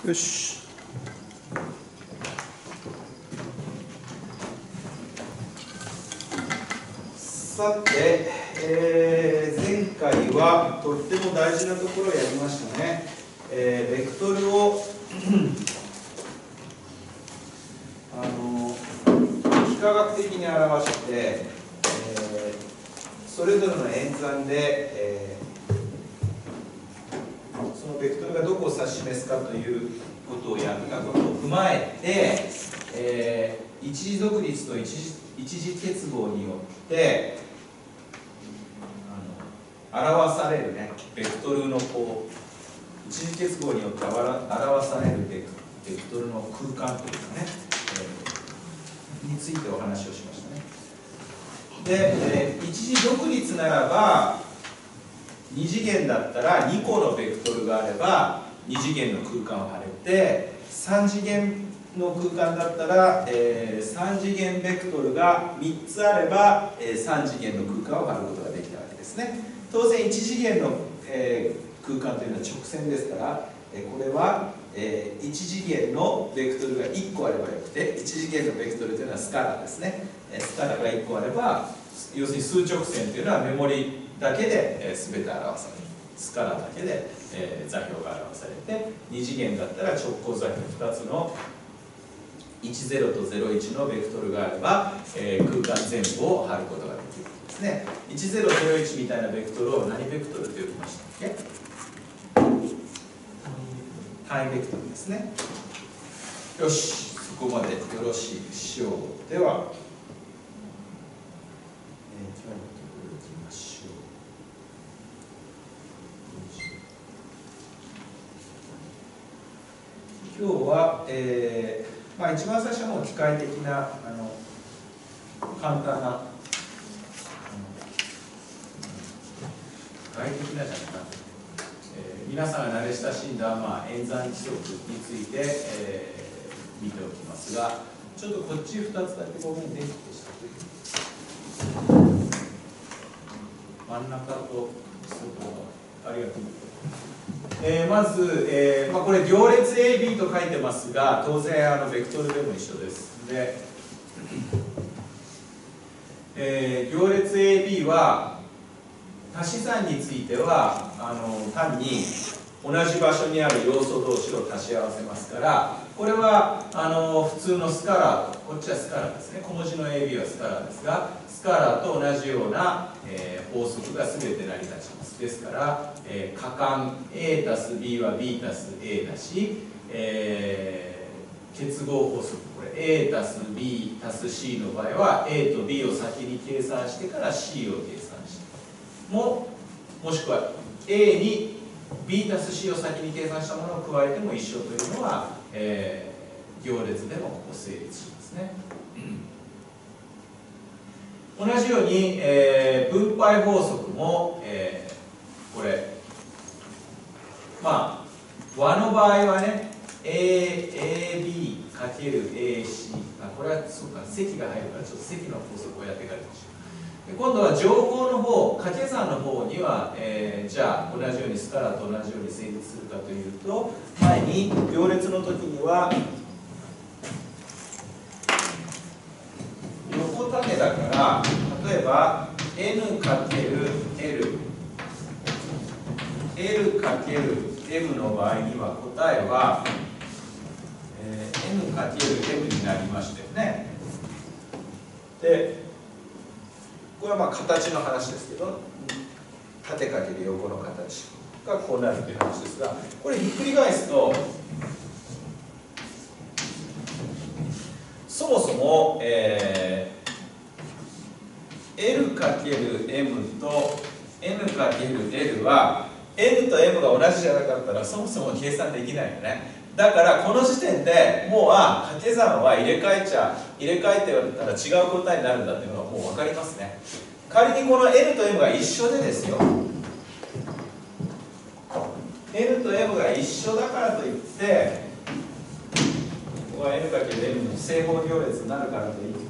よし。さて、前回はとっても大事なところをやりましたね。ベクトルを幾何学的に表して、それぞれの演算で、そのベクトルがどこを指し示すかということをやったことを踏まえて、一次独立と一次結合によって表されるね、ベクトルのこう一次結合によって表されるベクトルの空間というかね、についてお話をしましたね。で、一次独立ならば2次元だったら2個のベクトルがあれば2次元の空間を貼れて、3次元の空間だったら、3次元ベクトルが3つあれば、3次元の空間を貼ることができたわけですね。当然1次元の、空間というのは直線ですから、これは、1次元のベクトルが1個あればよくて、1次元のベクトルというのはスカラーですね。スカラーが1個あれば、要するに数直線というのはメモリだけで、全て表される。スカラーだけで、座標が表されて、2次元だったら直行座標2つの10と01のベクトルがあれば、空間全部を貼ることができるんですね。1001みたいなベクトルを何ベクトルと呼びましたっけ？単位ベクトルですね。よし、そこまでよろしいでしょう。では、今日のところ行きましょう。今日は、一番最初はもう機械的な簡単な機械的なじゃないかな、皆さんが慣れ親しんだ、演算規則について、見ておきますが、ちょっとこっち2つだけごめんねでした真ん中と外側ありがとう。まず、これ行列 AB と書いてますが、当然ベクトルでも一緒です。で、行列 AB は足し算については単に同じ場所にある要素同士を足し合わせますから、これは普通のスカラーと、こっちはスカラーですね、小文字の AB はスカラーですが、スカラーと同じような、法則が全て成り立ちます。ですから、可換 A たす B は B たす A だし、結合法則、これ A たす B たす C の場合は A と B を先に計算してから C を計算してもしくは A に B たす C を先に計算したものを加えても一緒というのは、行列でも成立しますね。同じように、分配法則も、これ和の場合はね AB かける AC、これはそうか積が入るからちょっと積の法則をやってからにしよう。今度は乗法の方、掛け算の方には、じゃあ同じようにスカラーと同じように成立するかというと、前に行列の時には横縦だから、例えば N×L×M の場合には答えは、N×M になりましたよね。で、これは形の話ですけど、縦かける横の形がこうなるという話ですが、これひっくり返すと、そもそも、L×M と N×L は N と M が同じじゃなかったらそもそも計算できないよね。だからこの時点でもう掛け算は入れ替えてやったら違う答えになるんだっていうのはもう分かりますね。仮にこの N と M が一緒でですよ、 N と M が一緒だからといってここは N×M の正方行列になるからといって、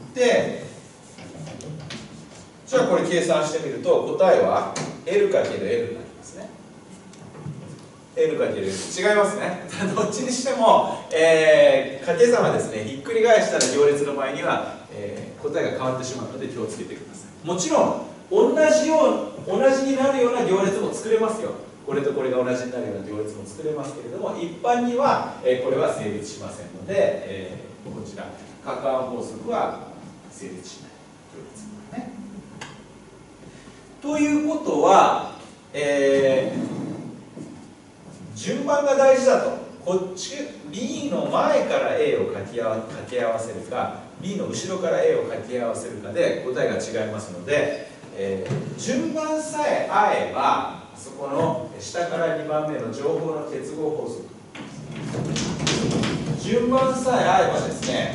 じゃあこれ計算してみると答えは L×L になりますね。 N×N 違いますね。どっちにしても、掛け算はですね、ひっくり返したら行列の場合には、答えが変わってしまうので気をつけてください。もちろん同じになるような行列も作れますよ。これとこれが同じになるような行列も作れますけれども、一般には、これは成立しませんので、こちら可換法則は成立しない行列ですね。ということは、順番が大事だと。こっち B の前から A を掛け合わせるか B の後ろから A を掛け合わせるかで答えが違いますので、順番さえ合えばそこの下から2番目の情報の結合法則、順番さえ合えばですね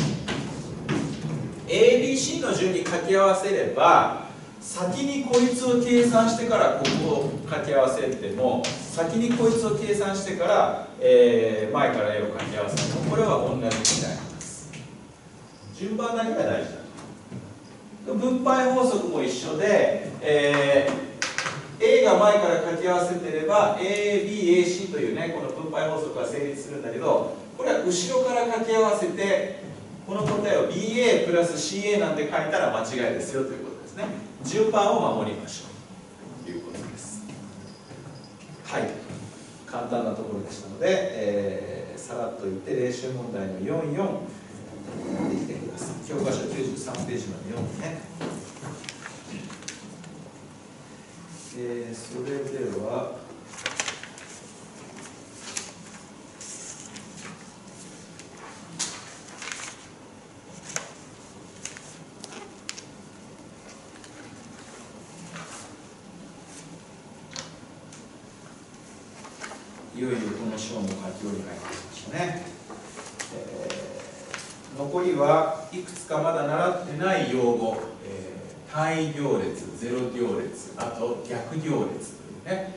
ABC の順に掛け合わせれば先にこいつを計算してからここを掛け合わせても先にこいつを計算してから、前から A を掛け合わせるのこれは同じになります。順番だけが大事だ。分配法則も一緒で、A が前から掛け合わせてれば ABAC というねこの分配法則は成立するんだけど、これは後ろから掛け合わせてこの答えを BA プラス CA なんて書いたら間違いですよということですね。順番を守りましょうということです。はい、簡単なところでしたので、さらっと言って練習問題の44やってきてください。教科書93ページまで読んでね。それではいよいよこの章も書き折り書いてきましたね。残りはいくつかまだ習ってない用語、単位行列、ゼロ行列、あと逆行列というね、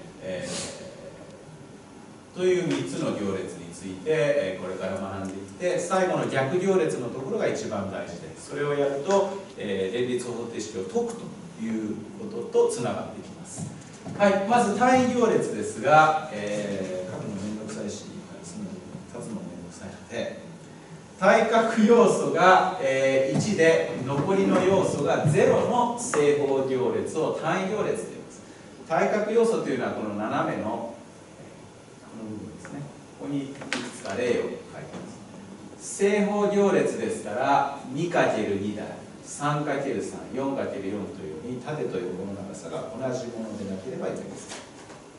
という3つの行列について、これから学んでいって最後の逆行列のところが一番大事で、それをやると、連立方程式を解くということとつながってきます。はい、まず単位行列ですが、書くのめんどくさいし、立つのめんどくさいので、対角要素が、1で残りの要素が0の正方行列を単位行列と言います。対角要素というのはこの斜めのこの部分ですね。ここにいくつか例を書いてます。正方行列ですから 2×2 だ、3×3、4×4 というように縦と横の長さが同じものでなければいけません。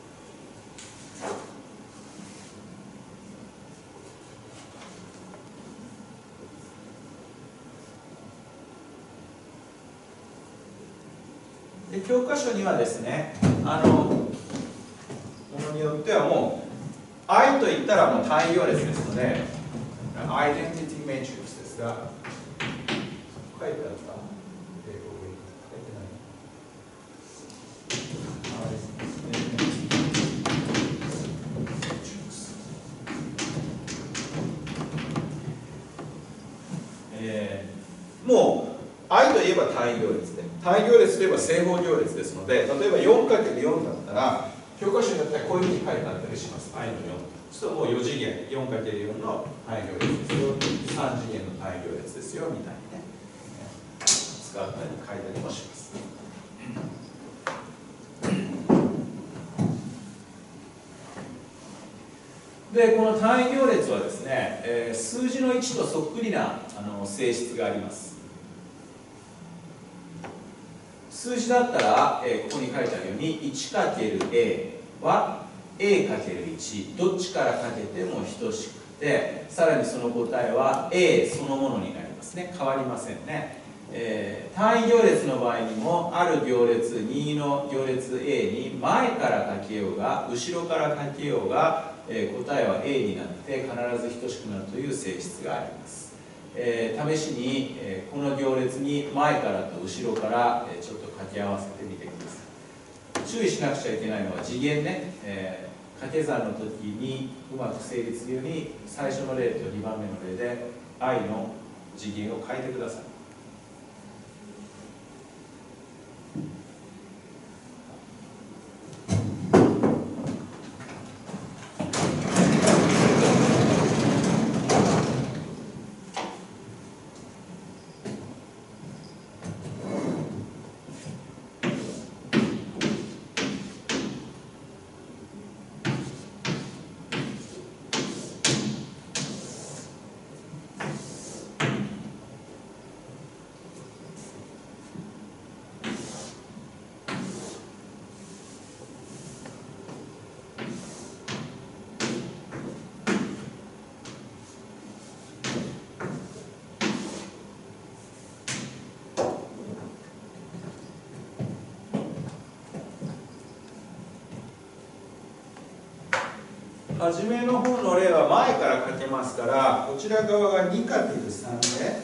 で教科書にはですね、ものによってはもう I と言ったらもう単位行列ですので、アイデンティティメトリックスですが、書いてあった？もう I といえば単位行列で、単位行列といえば正方行列ですので、例えば 4×4 だったら教科書によってはこういうふうに書いてあったりします。I の4。そうするともう4次元 4×4 の単位行列ですよ、3次元の単位行列ですよみたいにね、使ったり書いたりもします。でこの単位行列はですね、数字の1とそっくりな性質があります。数字だったら、ここに書いてあるように 1×A は A×1 どっちからかけても等しくて、さらにその答えは A そのものになりますね。変わりませんね。単位行列の場合にもある行列2の行列 A に前からかけようが後ろからかけようが、答えは A になって必ず等しくなるという性質があります。試しに、この行列に前からと後ろから、ちょっと掛け合わせてみてください。注意しなくちゃいけないのは次元ね、掛け算の時にうまく成立するように最初の例と2番目の例で I の次元を変えてください。 初めの方の例は前から書けますから、こちら側が 2×3 で、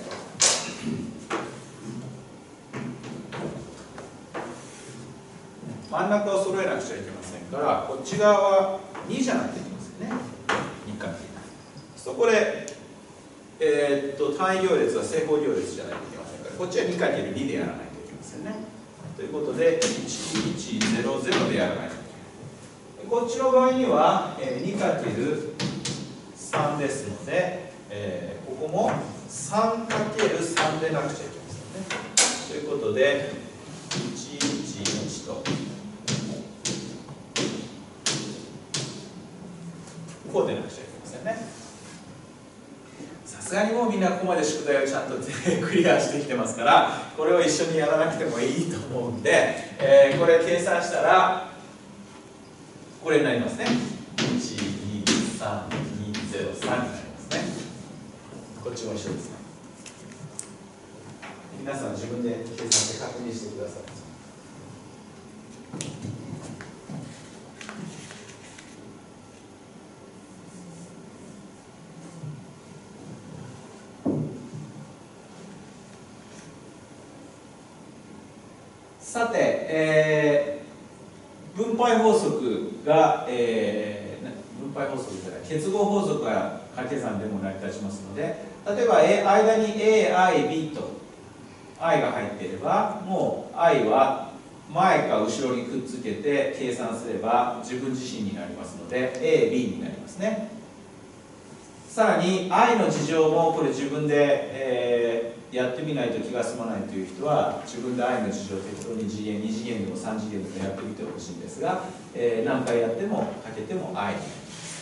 真ん中を揃えなくちゃいけませんから、こっち側は2じゃなくていけますよね。2×。そこで、単位行列は正方行列じゃないといけませんから、こっちは 2×2 でやらないといけませんね。ということで、1100でやらないといけない。こっちの場合には 2×3 ですので、ここも 3×3 でなくちゃいけませんね。ということで、111と、こうでなくちゃいけませんね。さすがにもうみんなここまで宿題をちゃんとクリアしてきてますから、これを一緒にやらなくてもいいと思うんで、これ計算したら、これになりますね。1230203になりますね。こっちも一緒ですね。皆さん自分で計算して確認してください。さて、分配法則が、分配法則じゃない、結合法則が掛け算でも成り立ちますので、例えば、間に A、I、B と I が入っていれば、もう I は前か後ろにくっつけて計算すれば自分自身になりますので A、B になりますね。さらに I の事情もこれ自分で、やってみないと気が済まないという人は自分で I の事情を適当に次元、2次元でも3次元でもやってみてほしいんですが、何回やってもかけても I になります。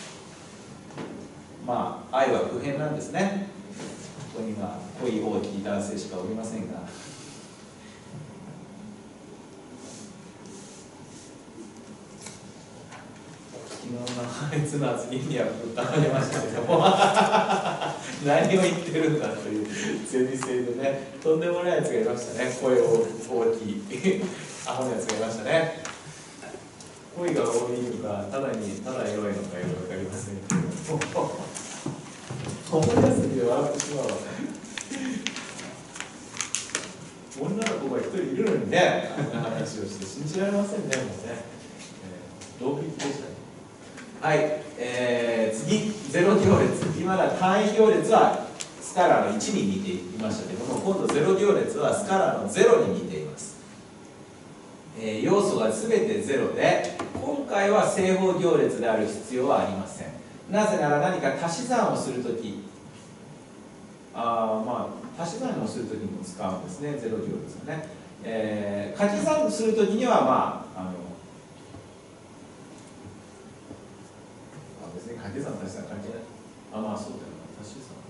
まあ I は普遍なんですね。ここには恋大きい男性しかおりませんが、昨日の破裂の発言にはぶったまげましたけども何を言ってるんだというゼミ生でね、とんでもないやつがいましたね。声大きいアホなやつがいましたね。声が多いのかただエロいのかよく分かりませんけど思い出す時で笑ってしまうわね。女の子が一人いるのにね、あんな話をして信じられませんね、もうね。ドーピングでしたね。はい、次、ゼロ行列。今の単位行列はスカラの1に似ていましたけども、今度ゼロ行列はスカラの0に似ています。要素が全て0で、今回は正方行列である必要はありません。なぜなら何か足し算をするとき、足し算をするときにも使うんですね、ゼロ行列はね。掛け算するときには、別に掛け算、足し算関係ない。そうだよな、足し算。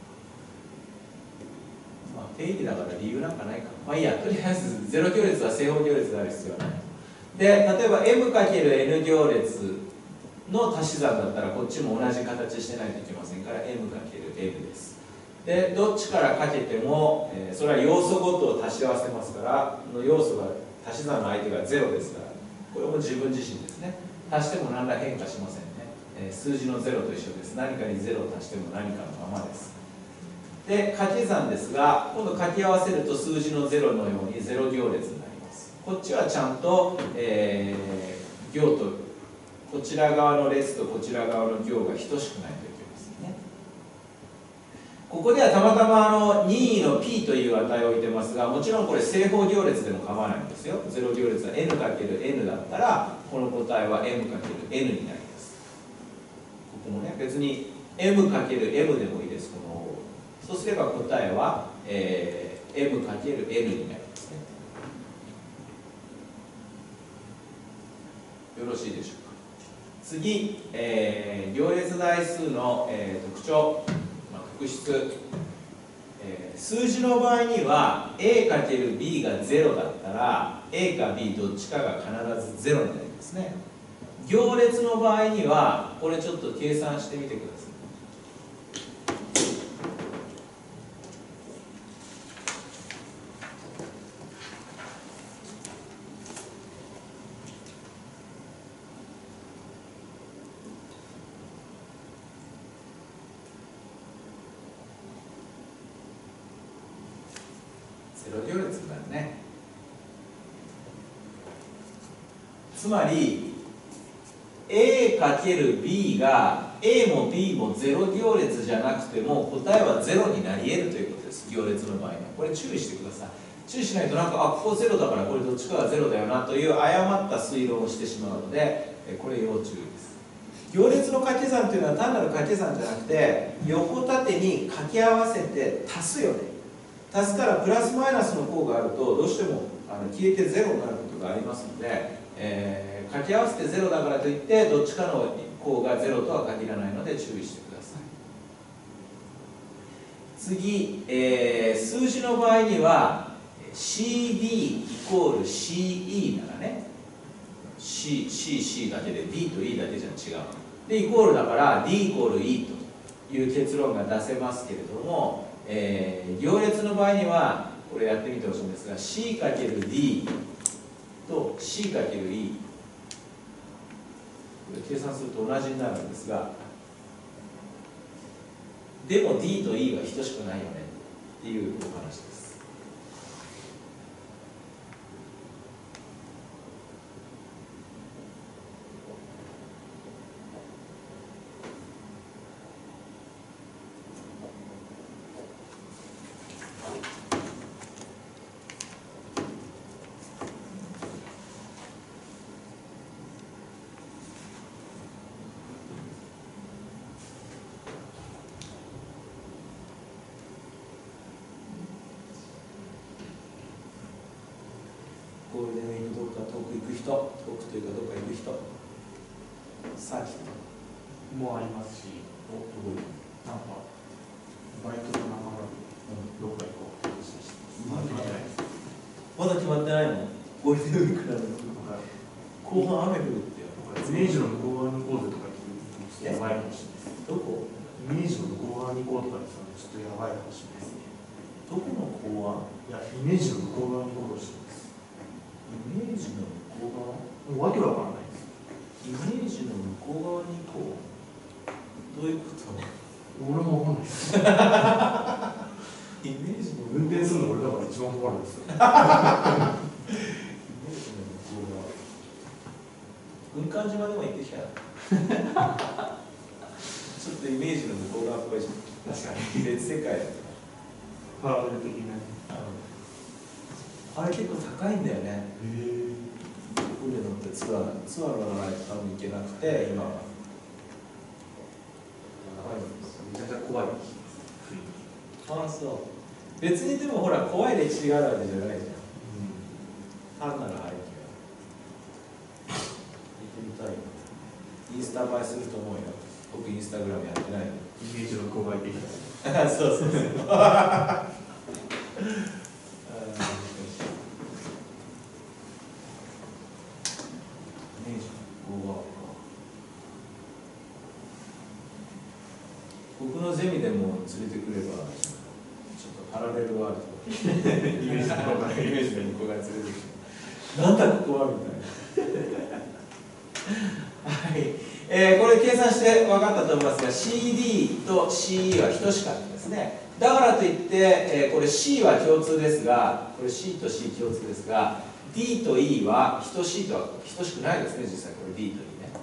定義だから理由なんかないか。いいや、とりあえずゼロ行列は正方行列である必要はない。で、例えば m×n 行列の足し算だったらこっちも同じ形してないといけませんから m×n です。で、どっちからかけても、それは要素ごとを足し合わせますから、要素が足し算の相手が0ですから、これも自分自身ですね。足しても何ら変化しませんね。数字の0と一緒です。何かに0を足しても何かのままです。で、掛け算ですが、今度掛け合わせると数字の0のように0行列になります。こっちはちゃんと、行とこちら側の列とこちら側の行が等しくないといけませんね。ここではたまたま任意の P という値を置いてますが、もちろんこれ正方行列でも構わないんですよ。0行列は n×n だったらこの答えは m×n になります。ここもね、別に m×m でもいいです。そうすれば答えは、m×n になりますね。よろしいでしょうか。次、行列台数の、特徴、特質、数字の場合には a×b が0だったら a か b どっちかが必ず0になりますね。行列の場合にはこれちょっと計算してみてください。 0行列になるね。つまり A×B が A も B も0行列じゃなくても答えは0になり得るということです。行列の場合にはこれ注意してください。注意しないとなんかここ0だからこれどっちかが0だよなという誤った推論をしてしまうのでこれ要注意です。行列の掛け算というのは単なる掛け算じゃなくて横縦に掛け合わせて足すよね。足すからプラスマイナスの項があるとどうしても消えて0になることがありますので、掛け合わせて0だからといってどっちかの項が0とは限らないので注意してください。次、数字の場合には CD イコール CE ならね C だけで D と E だけじゃ違うでイコールだから D イコール E という結論が出せますけれども、行列の場合にはこれやってみてほしいんですが C×D と C×E これ計算すると同じになるんですがでも D と E は等しくないよねっていうお話です。ゴールデンウィークどっか遠く行く人、遠くというかどっか行く人、サーキットもありますし、 どこ行くなんかバイトの仲間とどっか行こうって話してまだ決まってないです。 まだ決まってないのゴールデンウィークなのに後半雨降るってよ。 イメージの向こう側に行こうぜとか言ってやばいかもしれないです。 どこイメージの向こう側に行こうとか言ってたのちょっとやばいかもしれないですね。 どこの港湾いや、イメージの向こう側に行こうとしてます。 イメージの向こう側もうわけわからないです。 イメージの向こう側に行こうどういうこと俺もわかんないです。 イメージの運転するの俺だから一番困るんですよ。 イメージの向こう側軍艦島でも行ってきたちょっとイメージの向こう側っぽいじゃん。 確かに。 別世界だパラレル的な。 あれ結構高いんだよね。 へ船乗ってツアー乗らないと多分行けなくて今はめちゃくちゃ怖い。 ああそう別にでもほら怖い歴史があるわけじゃないじゃん、単なる背景は行ってみたいよ。インスタ映えすると思うよ。僕インスタグラムやってないの。 イメージの向こう側行ってきそうそうそうイメージの向こう側か。僕のゼミでも連れてくればちょっとパラレルワールドイメージの向こう側連れてきてなんだここはみたいなはい、これ計算して分かったと思いますが CD と CE は等しかったですね。だからといって、これ C は共通ですがこれ C と C 共通ですが D と E は等しいとは等しくないですね。実際これ D と E ね。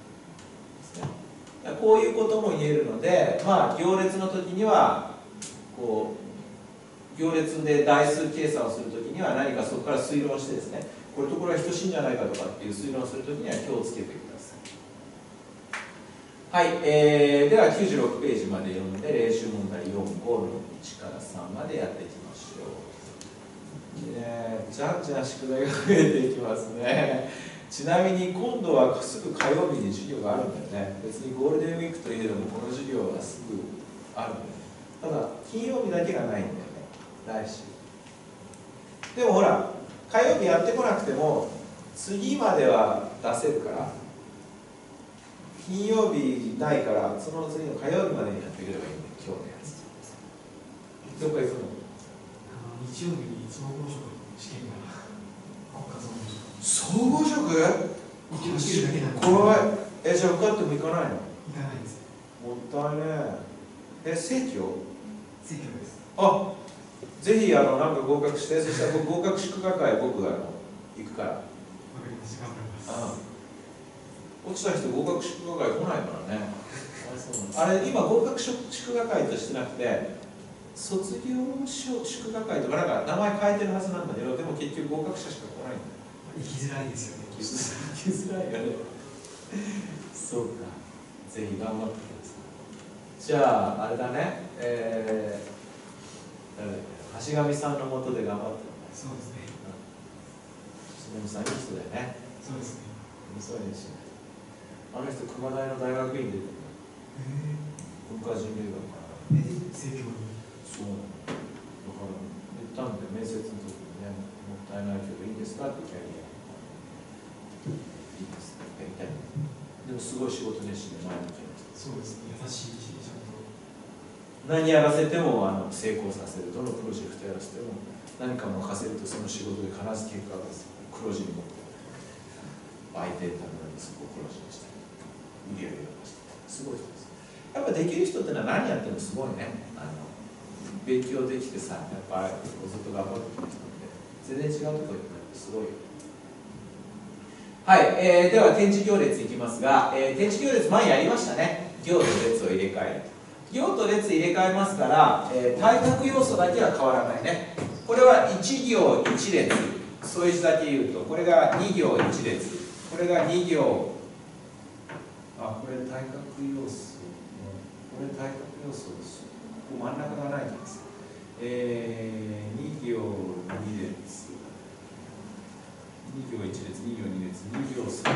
こういうことも言えるので、まあ、行列の時にはこう行列で台数計算をする時には何かそこから推論してですねこれとこれは等しいんじゃないかとかっていう推論をする時には気をつけてください。はい、では96ページまで読んで練習問題4、5、6、1から3までやっていきましょう。じゃんじゃん宿題が増えていきますね。ちなみに今度はすぐ火曜日に授業があるんだよね。別にゴールデンウィークといえどもこの授業はすぐあるんだよね。ただ金曜日だけがないんだよね、来週。でもほら火曜日やってこなくても次までは出せるから金曜日ないからその次の火曜日までにやってくればいいんだよ、今日のやつ。どこ行くの？ 日曜日に総合職試験が総合職？ 一応試験だけなんで怖い。じゃあ受かっても行かないの？ 行かないです。 もったいねえ。生協？ 生協です。 あ、 ぜひなんか合格して、そしたら合格祝賀会僕行くから。 わかりました。頑張ります。 落ちた人合格祝賀会来ないからね。あれ今合格祝賀会としてなくて卒業祝賀会とかなんか名前変えてるはずなんだけど、でも結局合格者しか来ないんだよ。 行きづらいですよね。 行きづらいよね。そうか。ぜひ頑張ってください。じゃああれだね。橋上さんのもとで頑張ってるね。 そうですね。 橋上さんいい人だよね。 そうですね。 そうですね。あの人熊大の大学院出てる。文化人類学から。 生協に。 そうなの。だから言ったんで面接の時にね、もったいないけどいいですかってキャリア。いいですね。やりたい。でもすごい仕事熱心で前向きな人。 そうですね。優しいし、ちゃんと。 何やらせても成功させる。どのプロジェクトやらせても何か任せるとその仕事で必ず結果が黒字に持って相手のためにそこを黒字にして売り上げを出してすごい人です。やっぱできる人ってのは何やってもすごいね。勉強できてさ、やっぱずっと頑張ってきた人って全然違うところに行くのすごいよ。はい、では展示行列いきますが、展示行列前やりましたね。行と列を入れ替える。行と列入れ替えますから、対角要素だけは変わらないね。これは1行1列、添え字だけ言うと、これが2行1列、これが2行、これ対角要素、これ対角要素です。ここ真ん中がないんです。2行2列、2行1列、2行2列、2行3列。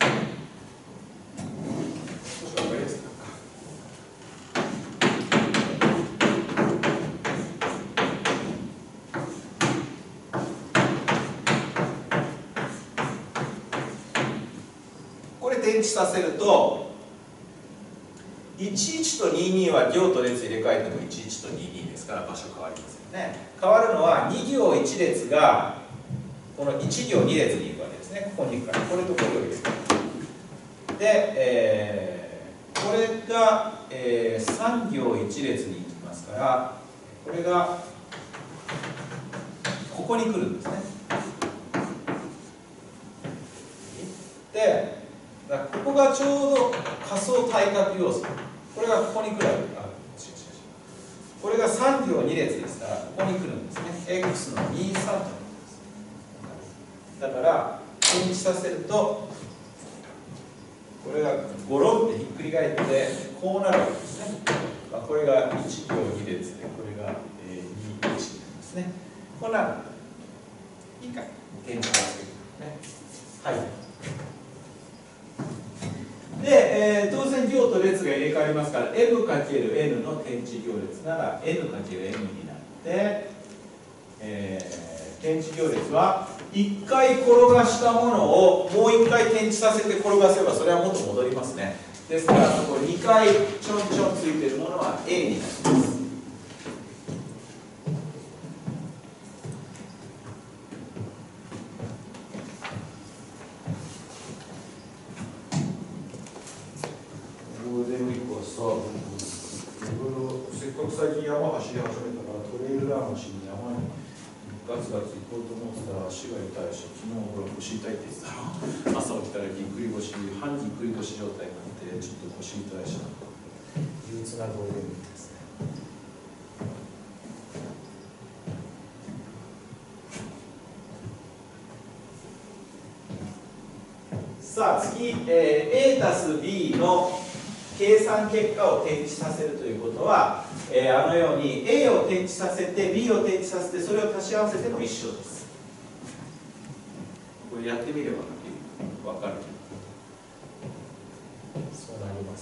少し分かりやすく。展示させると11と22は行と列入れ替えても11と22ですから場所変わりますよね。変わるのは2行1列がこの1行2列に行くわけですね。ここに行くからこれとこれを入れ替えで、これが、3行1列に行きますからこれがここに来るんですね。でここがちょうど仮想対角要素。これがここに来るわけ。これが3行2列ですからここに来るんですね。x の23となります。だから展示させるとこれがゴロンってひっくり返ってこうなるわけですね。これが1行2列でこれが2、1になりますね。こうなる。いいかい展示させてね。はい。で、当然行と列が入れ替わりますから m×n の展示行列なら n×n になって、展示行列は1回転がしたものをもう1回展示させて転がせばそれは元戻りますね。ですからそこ2回ちょんちょんついているものは A になります。最近山走り始めたからトレイルランをしに山にガツガツ行こうと思ってたら足が痛いし、昨日ほら腰痛いって言ってたろ。朝起きたらぎっくり腰、半ぎっくり腰状態になってちょっと腰痛いし憂鬱なゴールデンウィークですね。さあ次、A たす B の計算結果を展示させるということは、あのように A を展示させて B を展示させてそれを足し合わせても一緒です。これやってみれば分かる。そうなります。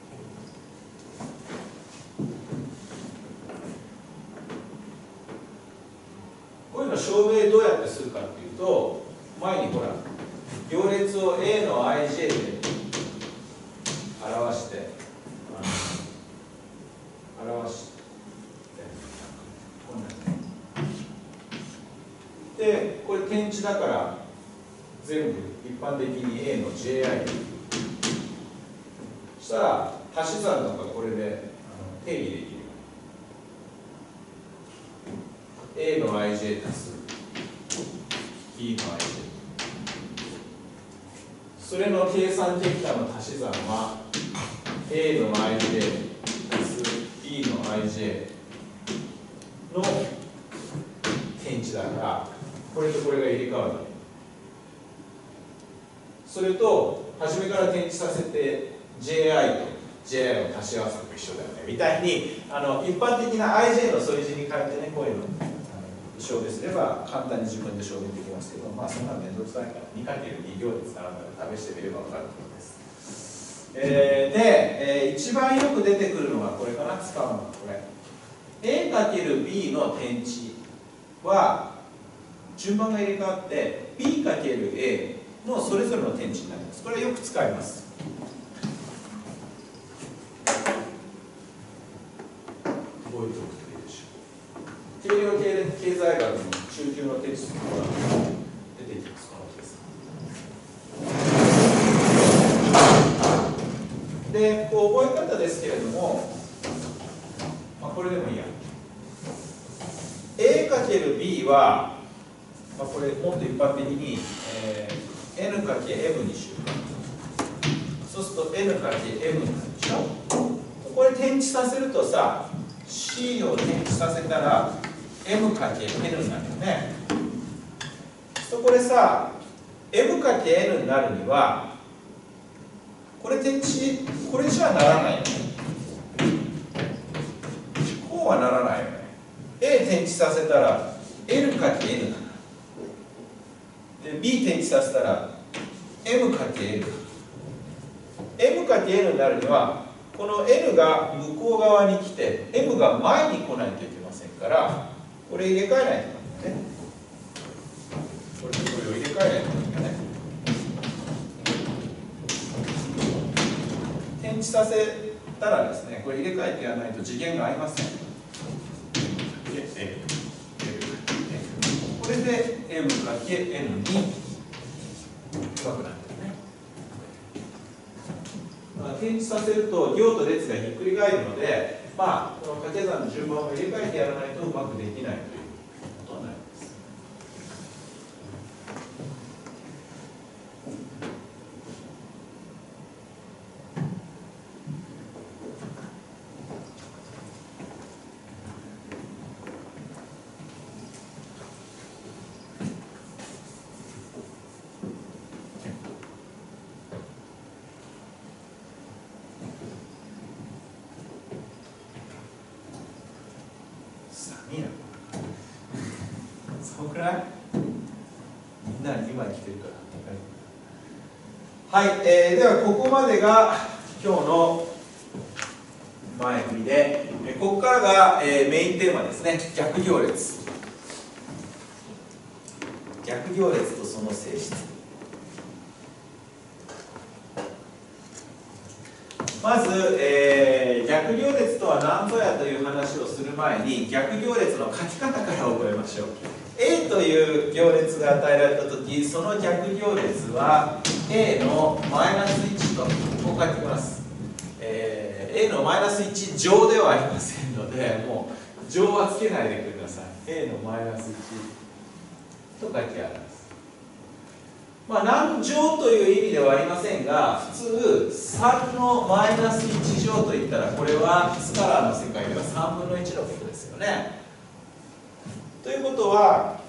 こういうの証明どうやってするかっていうと、前にほら行列を A の ij で表してこんなで、これ点値だから全部一般的に A の ji そしたら足し算とかこれで定義できる。 A の ij 足す B の ij、 それの計算結果の足し算は A の ij 足す B の ij の転値だから、これとこれが入れ替わる。それと初めから転値させて ji と ji の足し合わせと一緒だよねみたいに、一般的な ij の添い字に変えてね、こういうの証明すれば簡単に自分で証明できますけど、まあそんなの面倒くさいから 2×2 行列並んだら試してみれば分かるところです。で、一番よく出てくるのがこれかな、使うのはこれ。A×B の転値は順番が入れ替わって B×A のそれぞれの転値になります。これはよく使います。覚えておくといいでしょう。計量経済学の中級のテストが出てきます。この計算で、覚え方ですけれども、これでもいいや。A×B は、これもっと一般的に、N×M にしよう。そうすると N×M になるでしょ。これ転値させるとさ、C を転値させたら M×N になるよね。これさ、M×N になるには、これ転値、これじゃならないよね。こうはならないよね。A 転値させたら N×N だ。で B 転値させたら M×N。M×N になるには、この N が向こう側に来て M が前に来ないといけませんから、これ入れ替えないとね。これとこれを入れ替えないとね。転値させたらですね、これ入れ替えてやらないと次元が合いません。これで M×N にうまくなってるね。転値させると行と列がひっくり返るので、この掛け算の順番を入れ替えてやらないとうまくできないということになります。そうくらいみんな2枚来てるから。はい、ではここまでが今日の前振りで、ここからが、メインテーマですね。逆行列。逆行列とその性質。まず、逆行列とは何ぞやという話をする前に、逆行列の書き方から覚えましょう。A という行列が与えられたとき、その逆行列は A のマイナス1とこう書きます。A のマイナス1乗ではありませんので、もう乗はつけないでください。A のマイナス1と書きあります。何乗という意味ではありませんが、普通3のマイナス1乗といったら、これはスカラーの世界では3分の1のことですよね。ということは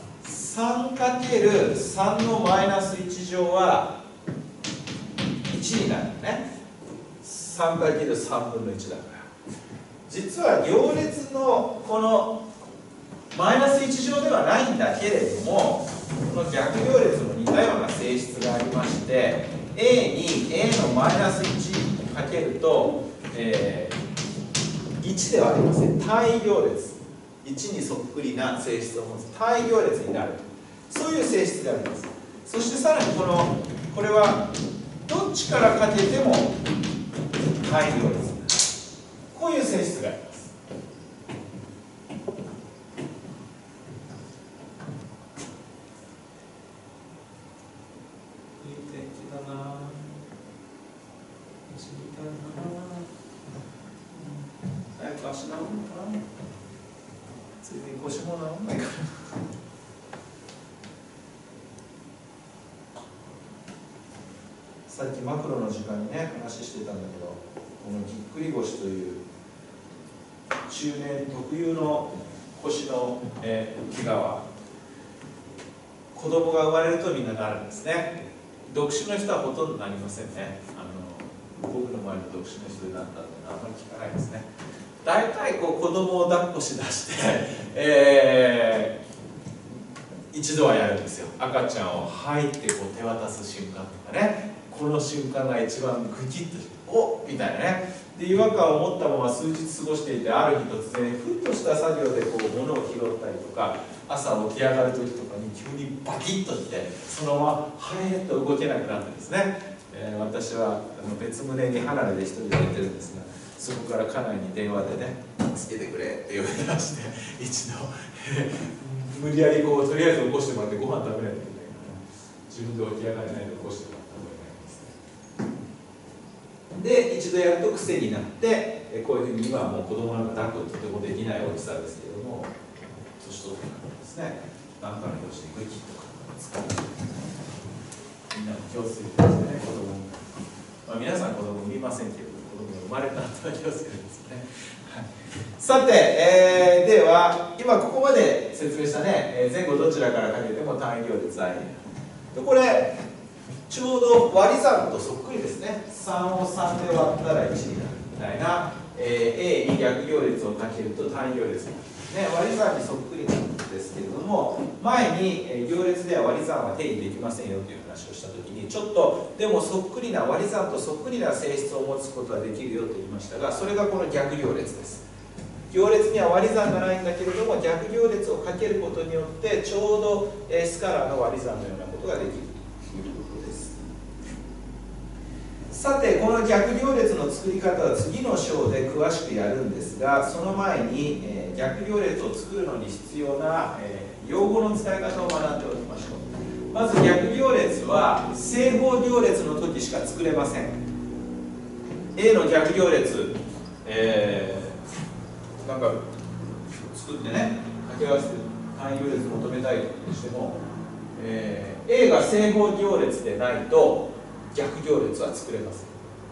3×3 のマイナス1乗は1になるよね。 3×3 分の1だから。実は行列のこのマイナス1乗ではないんだけれども、この逆行列も似たような性質がありまして、 A に A のマイナス1かけると、1ではありません。単位行列、1にそっくりな性質を持つ単位行列になる、そういう性質があります。そしてさらにこれはどっちからかけても単位行列になる、こういう性質があります。いい天気だな、走りたいな、早く足治るのかな。 ついでに腰も治んないから。さっきマクロの時間にね話してたんだけど、このぎっくり腰という中年特有の腰の、怪我は子供が生まれるとみんななるんですね。独身の人はほとんどなりませんね。僕の周りの独身の人になったっていうのはあんまり聞かないですね。大体こう子供を抱っこしだして、一度はやるんですよ。赤ちゃんを入ってこう手渡す瞬間とかね、この瞬間が一番グキッとしておっみたいなね。で違和感を持ったまま数日過ごしていて、ある日突然ふっとした作業でこう物を拾ったりとか、朝起き上がる時とかに急にバキッとしてそのままはえっと動けなくなってですね、私は別棟に離れで一人で寝てるんですが、そこから家内に電話でね「つけてくれ」って呼び出して一度無理やりこうとりあえず起こしてもらってご飯食べないといけないから、自分で起き上がれないで起こしてもらった方がいいですね。で一度やると癖になって、こういうふうに今はもう子供なんか抱っことてもできない大きさですけれども、年取ってからですね、なんかの拍子でグキッと使う。みんなも気をつけてですね、子供、皆さん子供産みませんけれども、子供が生まれた後は気をつけてですね。はい、さて、では今ここまで説明したね、前後どちらからかけても単位行列 i で、これちょうど割り算とそっくりですね。3を3で割ったら1になるみたいな、A に逆行列をかけると単位行列になる。ね、割り算にそっくりなんですけれども、前に行列では割り算は定義できませんよという話をしたときに、ちょっとでもそっくりな割り算とそっくりな性質を持つことはできるよと言いましたが、それがこの逆行列です。行列には割り算がないんだけれども、逆行列をかけることによってちょうどスカラーの割り算のようなことができるということです。さて、この逆行列の作り方は次の章で詳しくやるんですが、その前に、逆行列を作るのに必要な、用語の使い方を学んでおきましょう。まず逆行列は正方行列の時しか作れません。 A の逆行列、なんか作ってね、掛け合わせて単位行列を求めたいとしても、A が正方行列でないと逆行列は作れません。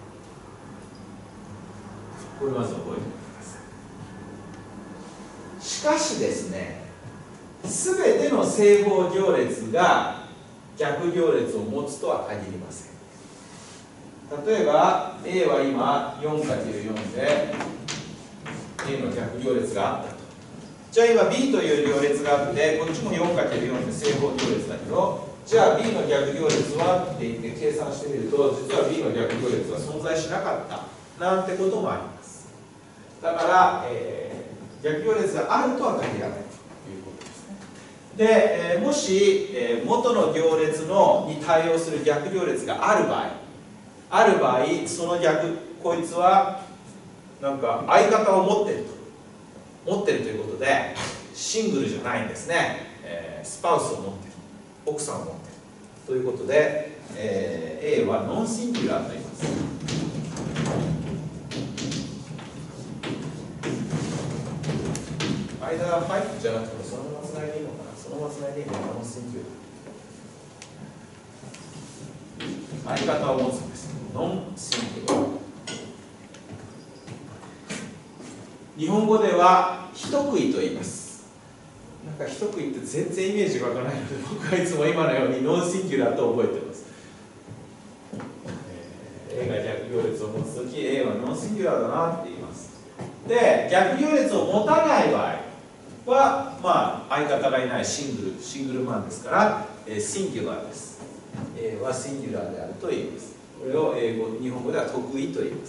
これまず覚えておいてください。しかしですね、すべての正方行列が逆行列を持つとは限りません。例えば A は今 4×4 で A の逆行列があったと。じゃあ今 B という行列があって、こっちも 4×4 で正方行列だけど、じゃあ B の逆行列はって言って計算してみると、実は B の逆行列は存在しなかったなんてこともあります。だから、逆行列があるとは限らないということですね。で、もし、元の行列に対応する逆行列がある場合、その逆、こいつはなんか相方を持ってるということでシングルじゃないんですね。スパウスを持ってる、奥さんを持ってるということで、A はノンシンギュラーと言います。間はファイじゃなくてもそのままつないでいいのかな、そのままつないでいいのか、ノンシンギュラー、相方を持つんです。ノンシンギュラー。日本語では一食いと言います。なんか一食いって全然イメージがわからないので、僕はいつも今のようにノンシンギュラーと覚えています。A が逆行列を持つとき、A はノンシンギュラーだなって言います。で、逆行列を持たない場合は、まあ、相方がいないシングルマンですから、シンギュラーです。A はシンギュラーであると言います。これを日本語では得意と言います。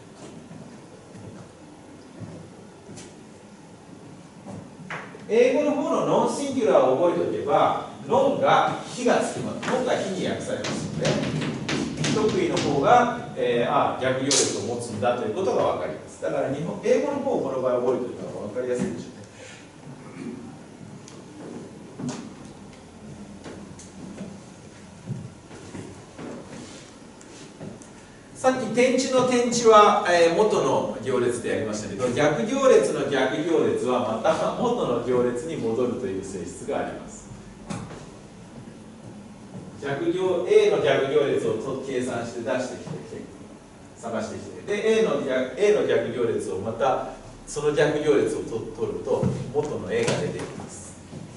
英語の方のノンシンギュラーを覚えておけば、ノンが非がつきます。ノンが非に訳されますので、不得意の方が、逆行列を持つんだということが分かります。だから英語の方をこの場合覚えておいた方が分かりやすいでしょうね。ささっき点値の点値は、元の行列でやりましたけど、逆行列の逆行列はまた元の行列に戻るという性質があります。A の逆行列を計算して出してきて探してきて、で A の逆行列をまたその逆行列を取ると元の A が出てきます。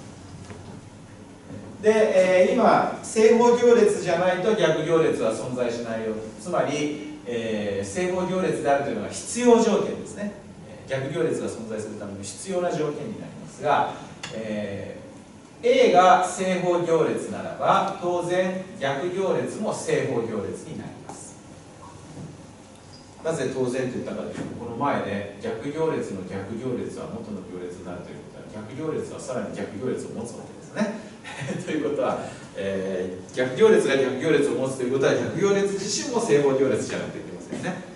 で、今正方行列じゃないと逆行列は存在しないよ。つまり、正方行列であるというのが必要条件ですね。逆行列が存在するための必要な条件になりますが、A が正方行列ならば当然逆行列も正方行列になります。なぜ当然と言ったかというと、この前で逆行列の逆行列は元の行列になるということは、逆行列はさらに逆行列を持つわけですね。ということは、逆行列が逆行列を持つということは、逆行列自身も正方行列じゃなくてはいけませんね。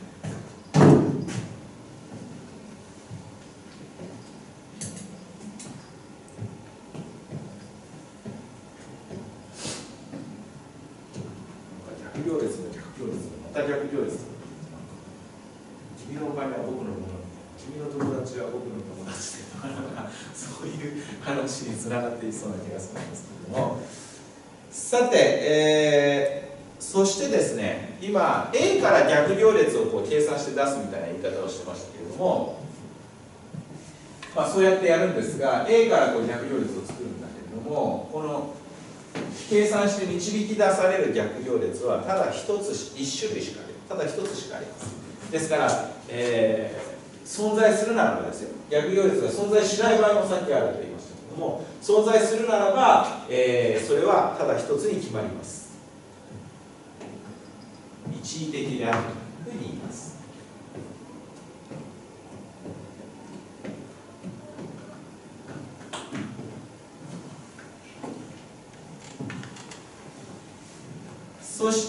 逆行列の逆行列また逆行列。君のお金は僕のもの、君の友達は僕の友達で、そういう話につながっていそうな気がするんですけれども、さて、そしてですね、今 A から逆行列をこう計算して出すみたいな言い方をしてましたけれども、そうやってやるんですが、 A からこう逆行列を作るんだけれども、この計算して導き出される逆行列はただ一種類しかただ一つしかあります。ですから、存在するならばですよ、逆行列が存在しない場合もさっきあると言いましたけれども、存在するならば、それはただ一つに決まります。一義的であるというふうに言います。そして、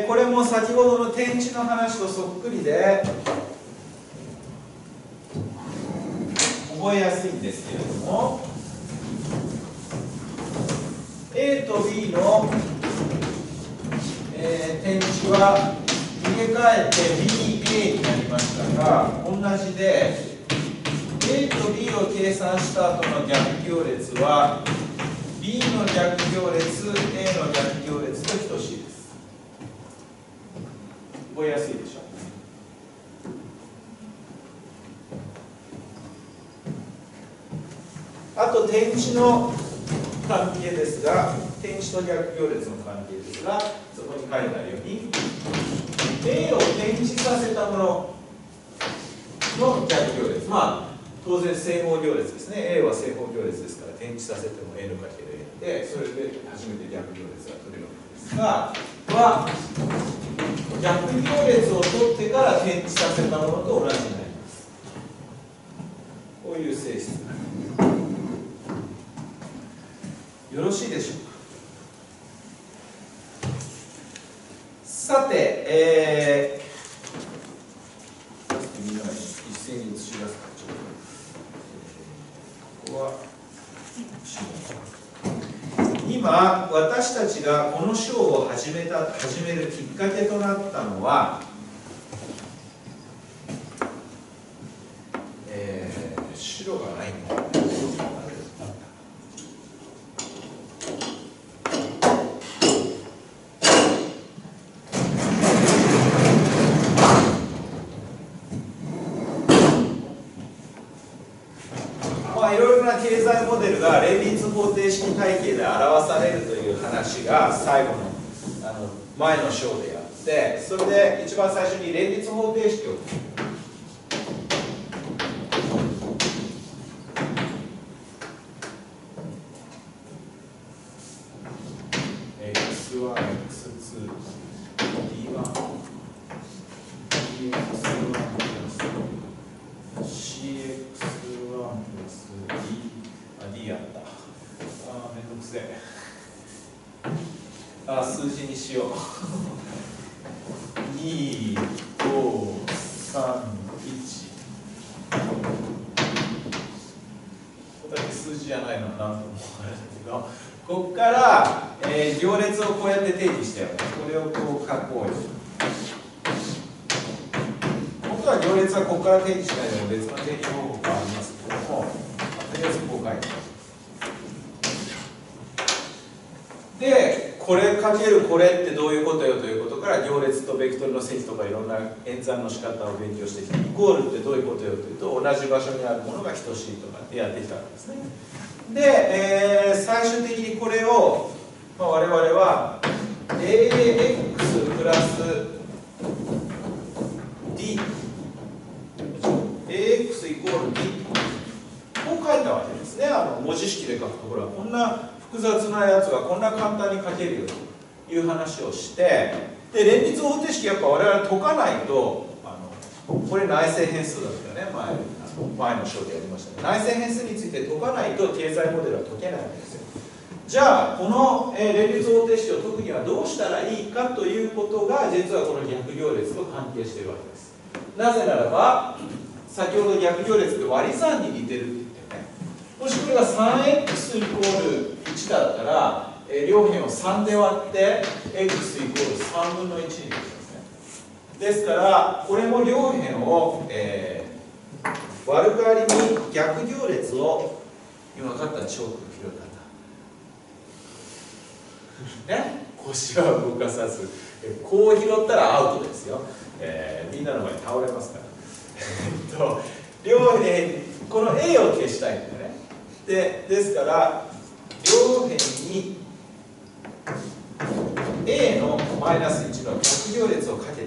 これも先ほどの点値の話とそっくりで覚えやすいんですけれども、 A と B の、点値は入れ替えて BA になりましたが、同じで A と B を計算した後の逆行列は B の逆行列 A の逆行列と等しいです。覚えやすいでしょう。あと点値の関係ですが、点値と逆行列の関係ですが、そこに書いてあるように A を点値させたものの逆行列、当然正方行列ですね。 A は正方行列ですから、点値させても N かける N で、それで初めて逆行列が取れるわけですが、逆行列を取ってから点値させたものと同じになります。こういう性質がよろしいでしょうか。さて、みんなが一斉に映し出すから、ちょっとここは今私たちがこの章を始めるきっかけとなったのは、白がないんだよね。いろいろな経済モデルが連立方程式体系で表されるという話が最後の前の章でやって、それで一番最初に連立方程式をx1、x2、d1、dx1、cx1+d、D やった。めんどくせえ。数字にしよう。2、5、3、1。これだけ数字じゃないのは何ともあれだけど、ここから、行列をこうやって定義してやる。これをこう書こうよ。 当は行列はここから定義しないでも別の定義方法がありますけれども、とりあえずこう書いてます。で、これかけるこれってどういうことよということから行列とベクトルの積とかいろんな演算の仕方を勉強してきて、イコールってどういうことよというと同じ場所にあるものが等しいとかってやってきたわけですね。で、最終的にこれを、我々は AX プラス D AX イコール D こう書いたわけですね。文字式で書くと、ほらこんな複雑なやつがこんな簡単に書けるよという話をして、で連立方程式やっぱ我々解かないと、これ内生変数だったよね、前の章でやりましたね。内生変数について解かないと経済モデルは解けないわけですよ。じゃあこの連立方程式を解くにはどうしたらいいかということが実はこの逆行列と関係しているわけです。なぜならば先ほど逆行列って割り算に似てるって言ってね、もしこれが 3x イコール1だったら、両辺を3で割って x イコール3分の1になりますね。ですからこれも両辺を、割る代わりに逆行列を今分かったチョークの拾い方ね、腰は動かさずこう拾ったらアウトですよ、みんなの前に倒れますから両辺この A を消したいんだよね。ですから両辺に A のマイナス1の逆行列をかけている。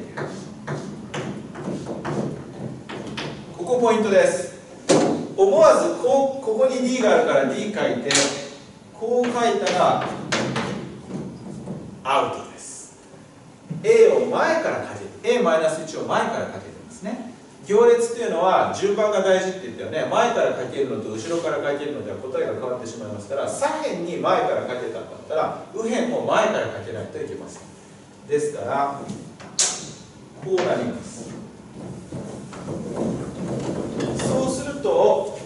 ここポイントです。思わずここに D があるから D 書いてこう書いたらアウトです。 A を前からかけて A マイナス1を前からかけてますね。行列っていうのは順番が大事って言ったよね。前からかけるのと後ろからかけるのでは答えが変わってしまいますから、左辺に前からかけたんだったら右辺も前からかけないといけません。ですからこうなります。そうすると、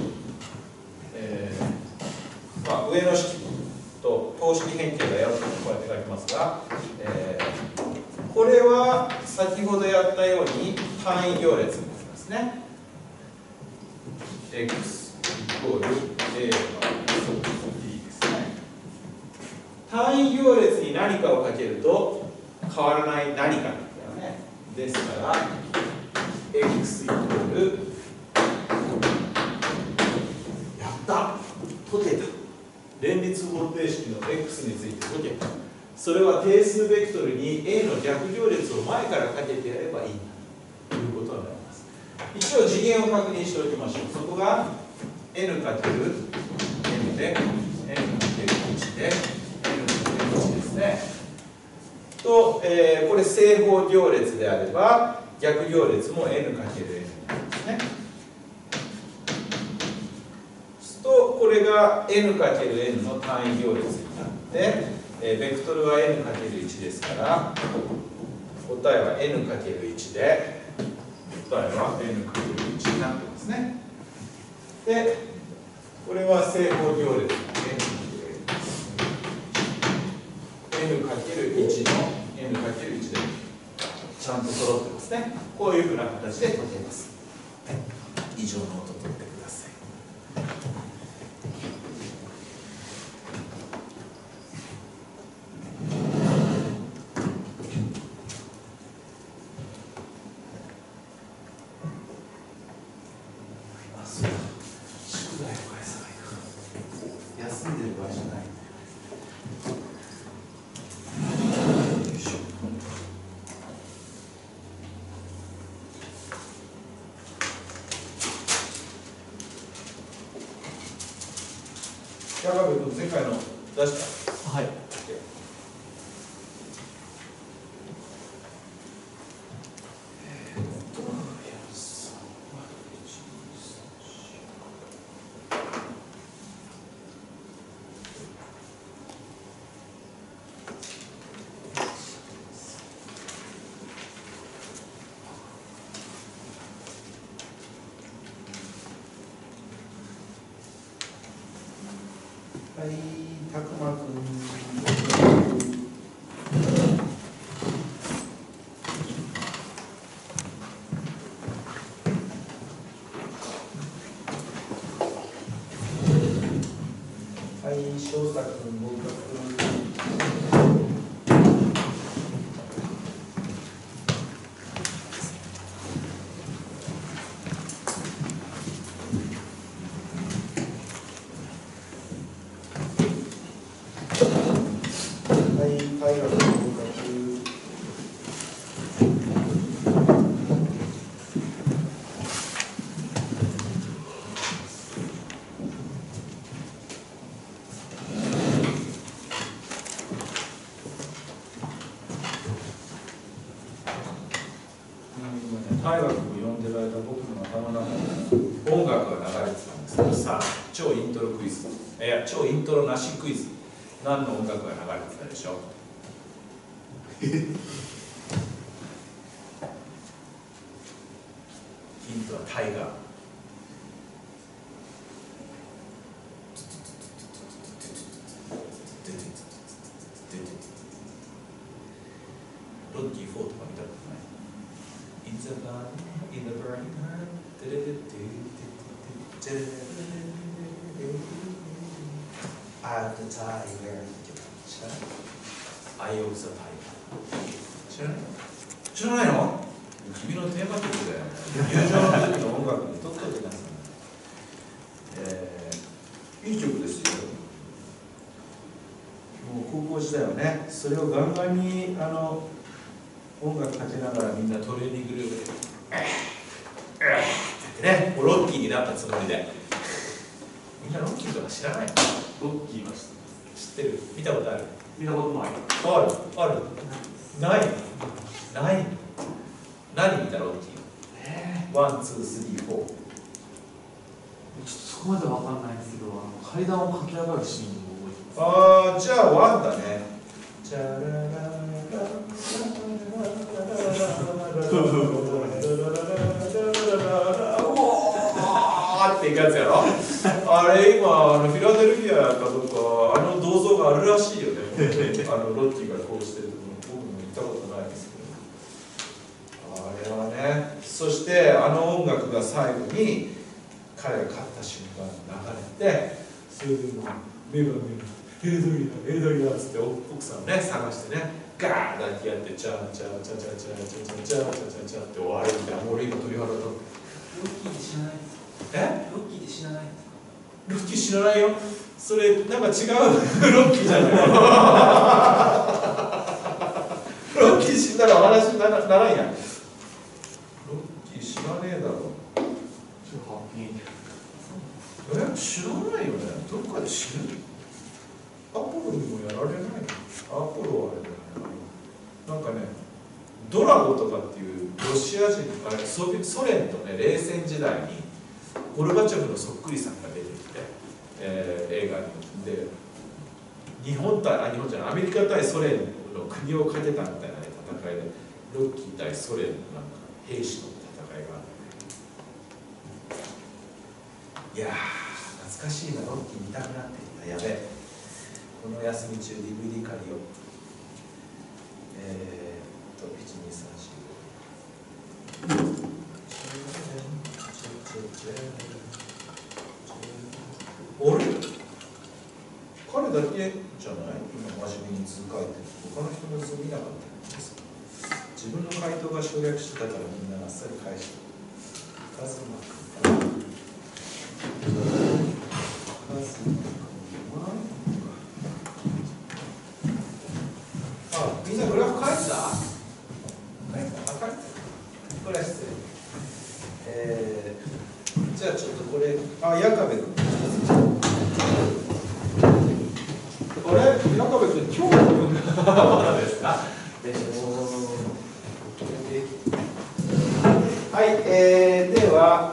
上の式と等式変形だよとこうやって書きますが、これは先ほどやったように単位行列になりますね。x イコール a の d ですね。単位行列に何かをかけると変わらない何かなんだよね。ですから x イコールやった解けた。連立方程式の x について解けた。それは定数ベクトルに A の逆行列を前からかけてやればいいんだということになります。一応次元を確認しておきましょう。そこが n かける n で n かける1で n かける1ですね。と、これ正方行列であれば逆行列も n かける n になりますね。とこれが n かける n の単位行列になって、ベクトルは n かける1ですから答えは n かける1で答えは n かける1になってますね。でこれは正方行列の n かける1の n かける1でちゃんと揃ってますね。こういうふうな形で解けます。以上の音を取ってください。休んでる場合じゃない。山部君、前回の出した。はい。はい、たくまくん。 翔太君合格。大学を読んでる間、僕の頭の中に音楽が流れてたんですけどさあ、超イントロクイズ、いや、超イントロなしクイズ、何の音楽が流れてたでしょうヒントはタイガー。ロッキー4とか見たことない。It's a gun in the burning heart. At the tiger. 知らない？ Eye of the tiger。知らない？知らないの？君のテーマ曲で友情の時の音楽にとっといてください。いい曲ですよ。もう高校時代はね、それをガンガンに音楽かけながらみんなトレーニングルームでってね、もうロッキーになったつもりで。みんなロッキーとか知らないの？ ロッキーは知ってる？見たことある？ 見たことない。 ある？ない？何見たロッキー？1、2、3、4。 ちょっとそこまでわかんないですけど、階段を駆け上がるシーンを覚えてます。 ああ、じゃあ1だね。チャララララっていくやつやろ。あれ今フィラデルフィアかどうか銅像があるらしいよね。ロッキーがこうしてるところ、僕も見たことないですけど、あれはね。そして音楽が最後に彼が勝った瞬間流れて、それでも目がエドリアっつって奥さんをね探してね、ガーッ抱き合ってチャーチャーチャチャチャチャチャチャチャチャチャって終わるみたいな。俺今鳥肌だ。ロッキーで知らないですか？ え？ ロッキーで知らないですか？ ロッキー知らないよ。それなんか違うロッキーじゃないの。ロッキー死んだらお話にならんやん。ロッキー知らねえだろ。知らないよね。どっかで知る？アポロにもやられないの？アポロはあれだよね。なんかね、ドラゴとかっていうロシア人、ソ連とね冷戦時代にゴルバチョフのそっくりさんが出てきて、映画にでアメリカ対ソ連の国をかけたみたいな、ね、戦いでロッキー対ソ連のなんか兵士の戦いがあって、いやー懐かしいな。ロッキー見たくなってきた。やべえ、この休み中 DVD 借りよう。あれ？彼だけじゃない？今真面目に図書いてる。他の人の図見なかったんです。自分の回答が省略してたからみんなあっさり返してカズマ君みんなグラフ書いてた？これは失礼。じゃあちょっとこれ、矢壁君。あれ？矢壁君、今日まだですか？はい、では、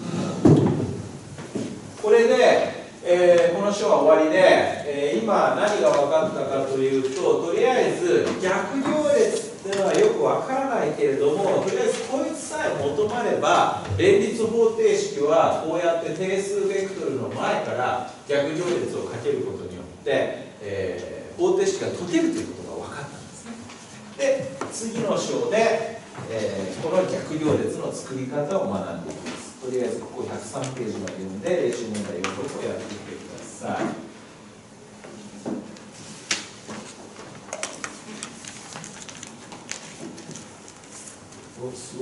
これで、この章は終わりで、今何が分かったかというと、とりあえず逆行列っていうのはよく分からないけれども、とりあえずこいつさえ求まれば連立方程式はこうやって定数ベクトルの前から逆行列をかけることによって、方程式が解けるということが分かったんですね。で次の章で、この逆行列の作り方を学んでいきます。とりあえずここ103ページまで読んで練習問題をやってみてください。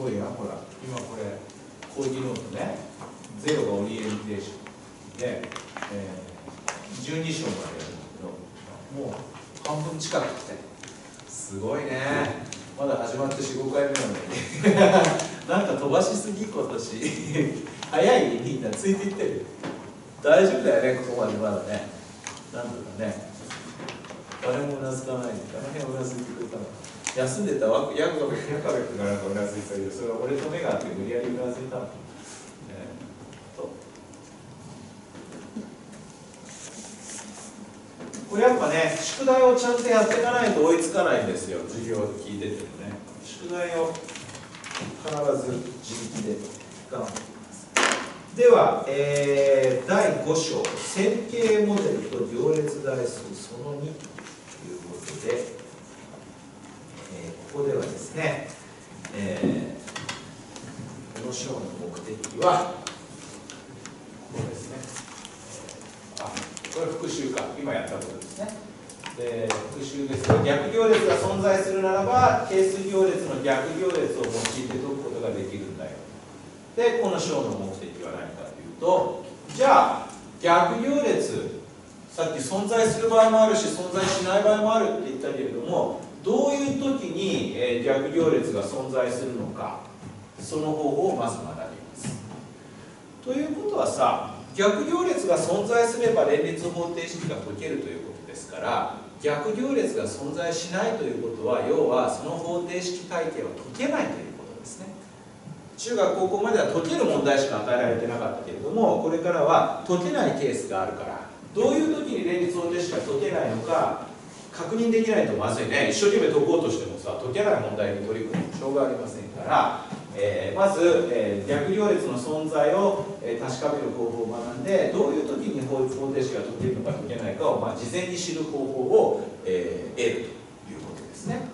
ごいな、ほら今これ講義ノートね、0がオリエンテーションで、12章までやるんだけど、もう半分近く来て、すごいね。まだ始まって4、5回目なのになんか飛ばしすぎ今年早い、みんなついていってる。大丈夫だよね、ここまでまだね。なんとかね、誰もうなずかないで、あの辺うなずいてくれたの。休んでたわ、ヤカベ君がなんかうなずいてたけど、それは俺と目があって無理やりうなずいたの。これやっぱね、宿題をちゃんとやっていかないと追いつかないんですよ、授業で聞いててもね。宿題を必ず自力で頑張っていきます。では、第5章、線形モデルと行列代数その2ということで、ここではですね、この章の目的は、ここですね。これ復習か、今やったことですね。で、復習ですが、逆行列が存在するならば、係数行列の逆行列を用いて解くことができるんだよ。で、この章の目的は何かというと、じゃあ、逆行列、さっき存在する場合もあるし、存在しない場合もあるって言ったけれども、どういう時に逆行列が存在するのか、その方法をまず学びます。ということはさ、逆行列が存在すれば連立方程式が解けるということですから、逆行列が存在しないということは、要はその方程式体系は解けないということですね。中学高校までは解ける問題しか与えられてなかったけれども、これからは解けないケースがあるから、どういう時に連立方程式が解けないのか確認できないとまずいね。一生懸命解こうとしてもさ、解けない問題に取り組むしょうがありませんから、まず、逆行列の存在を、確かめる方法を学んで、どういう時に方程式が解けるのか解けないかを、事前に知る方法を、得るということですね。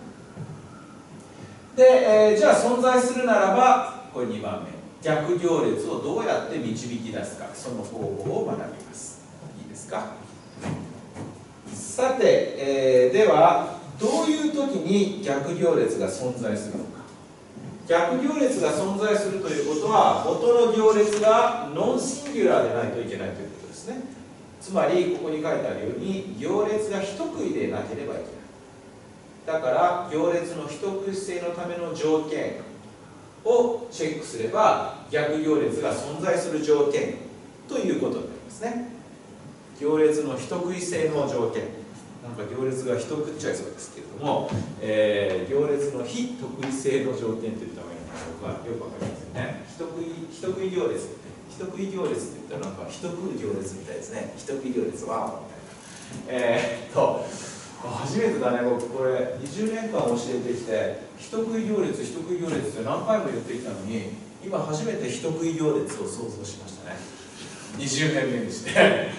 で、じゃあ存在するならば、これ2番目、逆行列をどうやって導き出すか、その方法を学びます。いいですか。さて、ではどういう時に逆行列が存在するのか。逆行列が存在するということは、元の行列がノンシンギュラーでないといけないということですね。つまりここに書いてあるように、行列が一区切でなければいけない。だから行列の一区切性のための条件をチェックすれば、逆行列が存在する条件ということになりますね。行列の一区切性の条件、なんか行列が一区っちゃいそうですけれども、行列の非特異性の条件といった方がいいのか僕はよくわかりませんね。一区切行列、一区切行列って言ったらなんか一区行列みたいですね。一区行列はみたいな。初めてだね、僕これ20年間教えてきて、一区切行列、一区切行列って何回も言ってきたのに、今初めて一区切行列を想像しましたね。20年目にして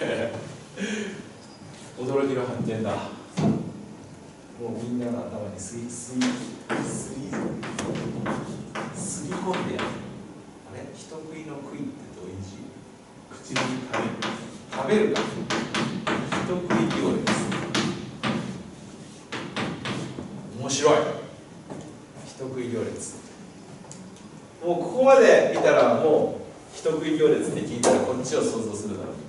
驚きの発見だ。もうみんなの頭にすり込んでやる。あれ、一食いの食いってどういう字？口に食べるか。一食い行列。面白い。一食い行列。もうここまで見たらもう一食い行列って聞いたらこっちを想像するだろう。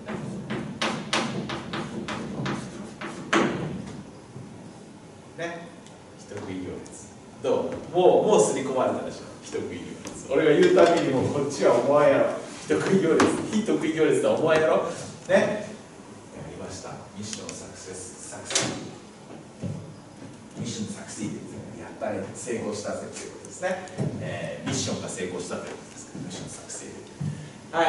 ね、一食い行列。どう？もう刷り込まれたでしょ。一食い行列。俺が言うたびにもうこっちは思わんやろ。一食い行列、非得意行列とは思わんやろ。ね。やりました。ミッションサクセス。ミッションサクセス。やったね、成功したぜということですね。ミッションが成功したということですから、ミッションサクセス。はい、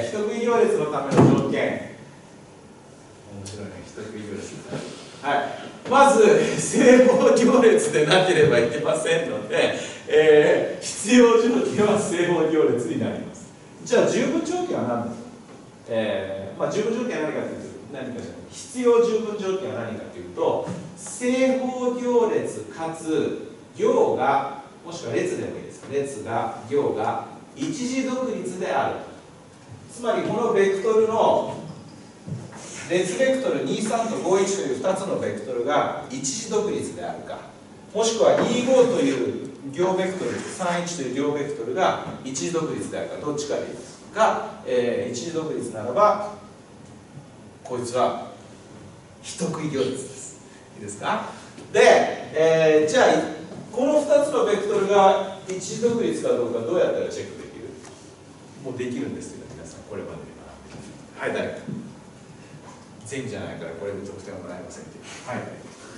一食い行列のための条件。面白いね、一食い行列。はい、まず正方行列でなければいけませんので、必要条件は正方行列になります。じゃあ十分条件は何ですか。十分条件は何かというと、必要十分条件は何かというと、正方行列かつ行が、もしくは列でもいいです。列が行が一次独立である。つまりこのベクトルの列ベクトル23と51という2つのベクトルが一次独立であるか、もしくは25という両ベクトル、31という両ベクトルが一次独立であるかどっちかでいいですが、一次独立ならばこいつは非得意行列です。いいですか？で、じゃあこの2つのベクトルが一次独立かどうかどうやったらチェックできる？もうできるんですよ皆さん、これまでには。はい、誰か全員じゃないからこれで得点はもらえませんけど、はい、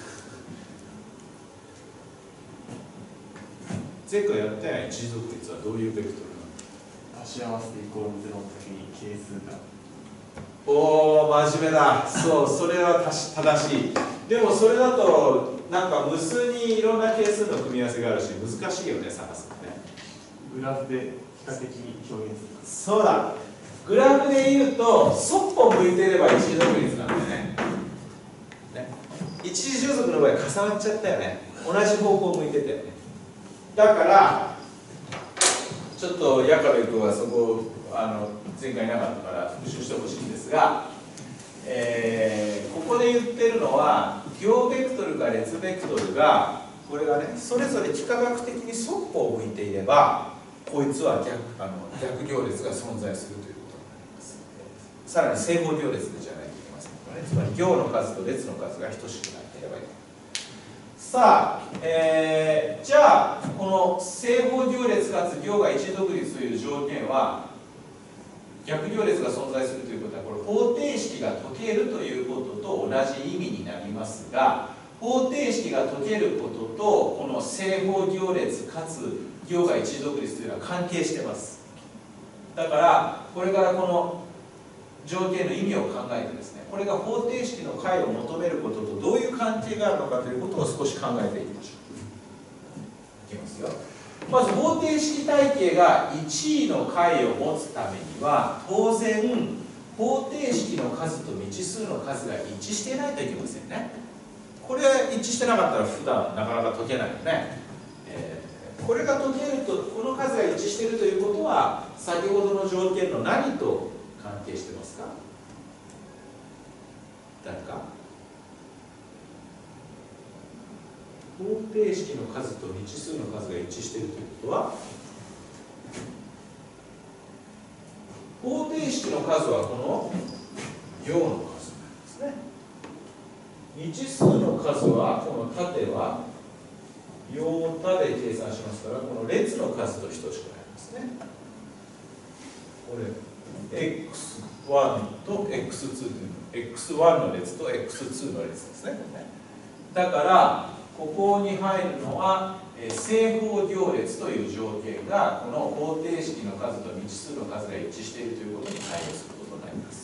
前回やったやん一次独立はどういうベクトルなの？ 足し合わせてイコール0の時に係数が。 おお、真面目だ。そう、それは正しい。でもそれだとなんか無数にいろんな係数の組み合わせがあるし難しいよね、探すのね。 グラフで比較的表現する。 そうだ、グラフで言うとそっぽ向いてれば一次独立なんだよね。一次従属の場合重なっちゃったよね。同じ方向向いてたよね。だからちょっと矢壁君はそこ前回なかったから復習してほしいんですが、ここで言ってるのは行ベクトルか列ベクトルがこれがねそれぞれ幾何学的にそっぽを向いていればこいつは逆行列が存在するということになります。さらに正方行列じゃないといけませんからね。つまり行の数と列の数が等しくなっていればいい。さあ、じゃあこの正方行列かつ行が一次独立という条件は逆行列が存在するということはこれ方程式が解けるということと同じ意味になりますが、方程式が解けることとこの正方行列かつ行が一次独立というのは関係してます。だからこれからこの条件の意味を考えてですね、これが方程式の解を求めることとどういう関係があるのかということを少し考えていきましょう。いきますよ。まず方程式体系が1位の解を持つためには当然方程式の数と未知数の数が一致していないといけませんね。これは一致してなかったら普段なかなか解けないよね。これが解けるとこの数が一致しているということは先ほどの条件の何と関係してますか？誰か？方程式の数と未知数の数が一致しているということは方程式の数はこの行の数なんですね。未知数の数はこの縦は行多で計算しますからこの列の数と等しくなりますね。これ x1 と x2 という x1 の列と x2 の列ですね。だからここに入るのは正方行列という条件がこの方程式の数と未知数の数が一致しているということに対応することになります。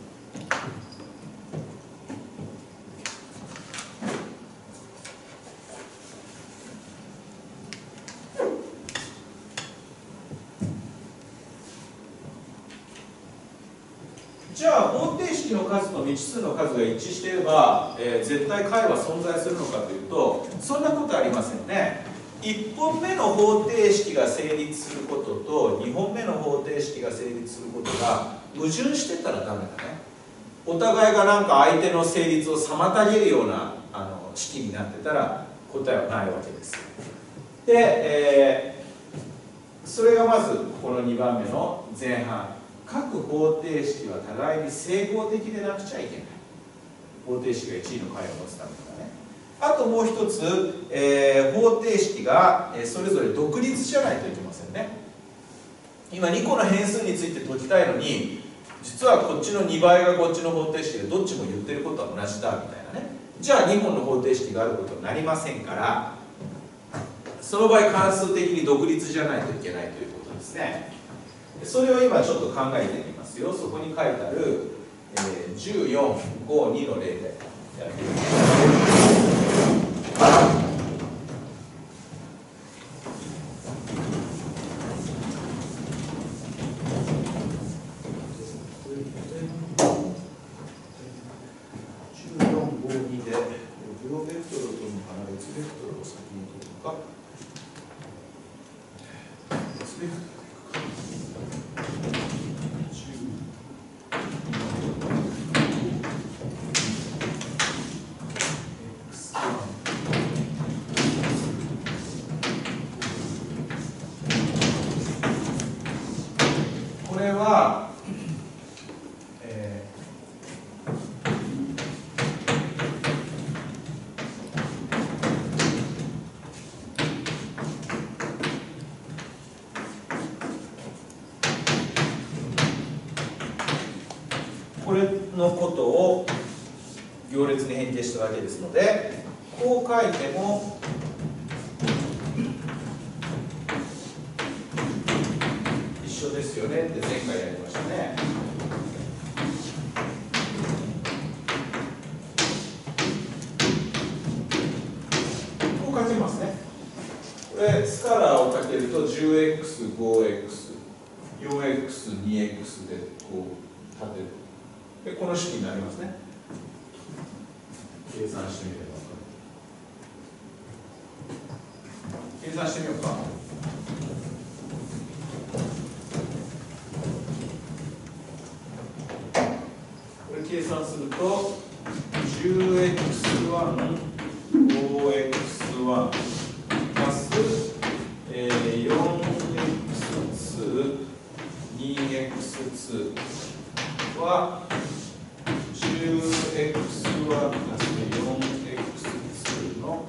じゃあ方程式の数と未知数の数が一致していれば、絶対解は存在するのかというとそんなことありませんね。1本目の方程式が成立することと2本目の方程式が成立することが矛盾してたらダメだね。お互いがなんか相手の成立を妨げるような式になってたら答えはないわけです。で、それがまずこの2番目の前半。各方程式は互いに正方的でなくちゃいけない。方程式が1位の解を持つためにはね。あともう一つ、方程式がそれぞれ独立じゃないといけませんね。今2個の変数について解きたいのに実はこっちの2倍がこっちの方程式でどっちも言ってることは同じだみたいなね。じゃあ2本の方程式があることになりませんからその場合関数的に独立じゃないといけないということですね。それを今ちょっと考えてみますよ。そこに書いてある、1452の例でやってみます。1452で両ベクトルとの離れ別ベクトルを先に取るのか別ベクトルこれのことを行列に変形しただけですので、こう書いても一緒ですよねって前回やりましたね。こう書けますね。これスカラーをかけると 10x、5x、4x、2x でこう立てる。でこの式になりますね。計算してみれば分かる。計算してみようか。これ計算すると 10x1、5x1 足す 4x2、2x2 は 10x1 足す 4x2 の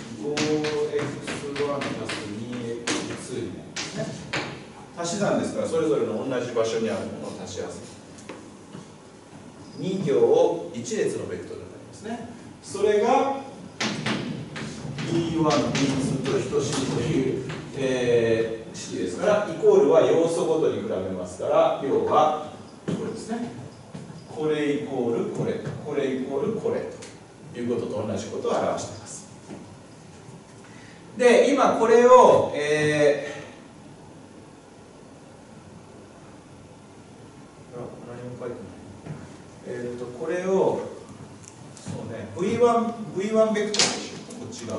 5x1 足す 2x2 になりますね。足し算ですからそれぞれの同じ場所にあるものを足し合わせる。2行を1列のベクトルになりますね。それが B1、B2 と等しいという、式ですから、イコールは要素ごとに比べますから、要はこれですね。これイコールこれ、これイコールこれということと同じことを表しています。で、今これを、何も書いてない。これをそうね V1 ベクトルでしょ。こっち側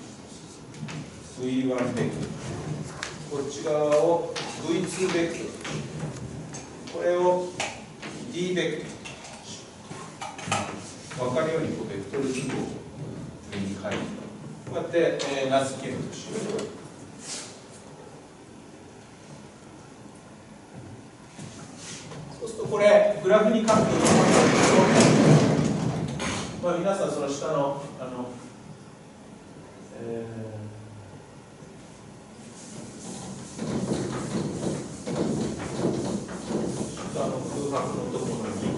V1 ベクトル、こっち側を V2 ベクトル、これを D ベクトル、分かるようにこうベクトル記号を上に書いてこうやって、名付けるとしよう。そうするとこれグラフに書くと、まあ、皆さんその下の下の空白のところに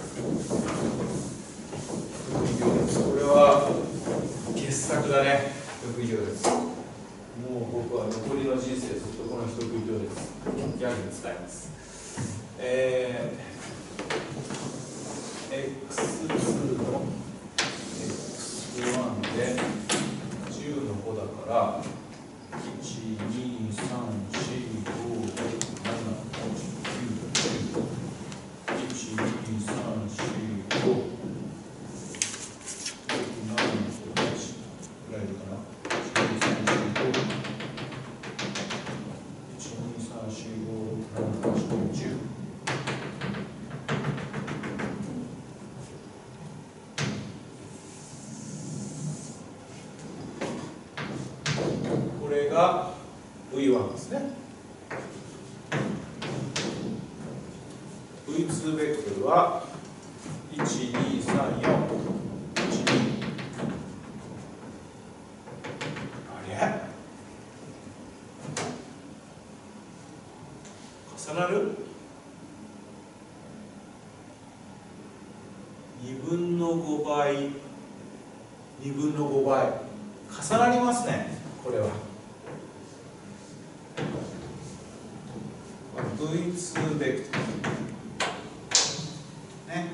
得意行列、これは傑作だね。得意行列、もう僕は残りの人生ずっとこの得意行列ギャグに使います。x2 の x1 で10の5だから1、2、3、4、5、6、7、8、9、10、1、2、3、4、5、6、7、8、ぐらいいるかな。1、2、3、4、5、1、2、3、4、5、6、7、8、9、10。これが V1 ですね。V2 ベクトルは1、2、3、4、1、2。あれ？重なる？ 2分の5倍、2分の5倍。重なりますね、これは。V2 ベクトル。ね。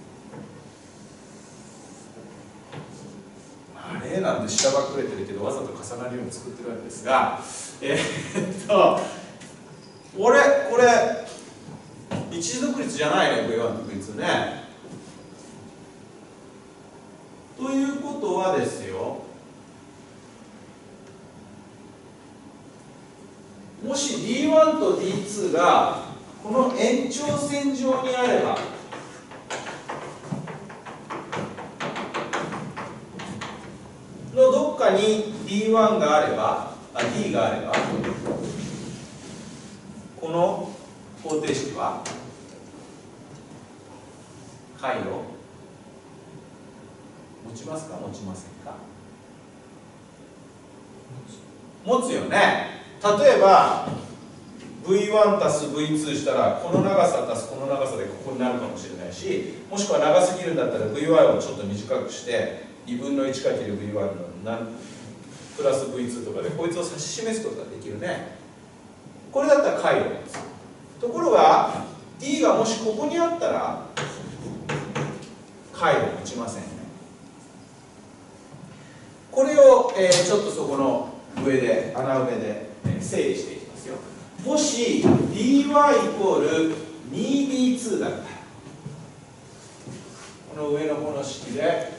あれなんで下ばっくれてるけど、わざと重なるように作ってるわけですが、これ、一次独立じゃないね、V1 と V2 ね。ということはですよ、もし D1 と D2 がこの延長線上にあれば、のどっかに D1 があれば、D があれば、この方程式は解を持ちますか持ちませんか？持つよね。例えば V1 足す V2 したらこの長さ足すこの長さでここになるかもしれないし、もしくは長すぎるんだったら Vy をちょっと短くして2分の 1×V1 のプラス V2 とかでこいつを指し示すことができるね。これだったら解を持つ。ところが D がもしここにあったら解を持ちませんね。これを、ちょっとそこの上で穴埋めで、整理していきますよ。もし dy イコール 2d2 だったらこの上のこの式で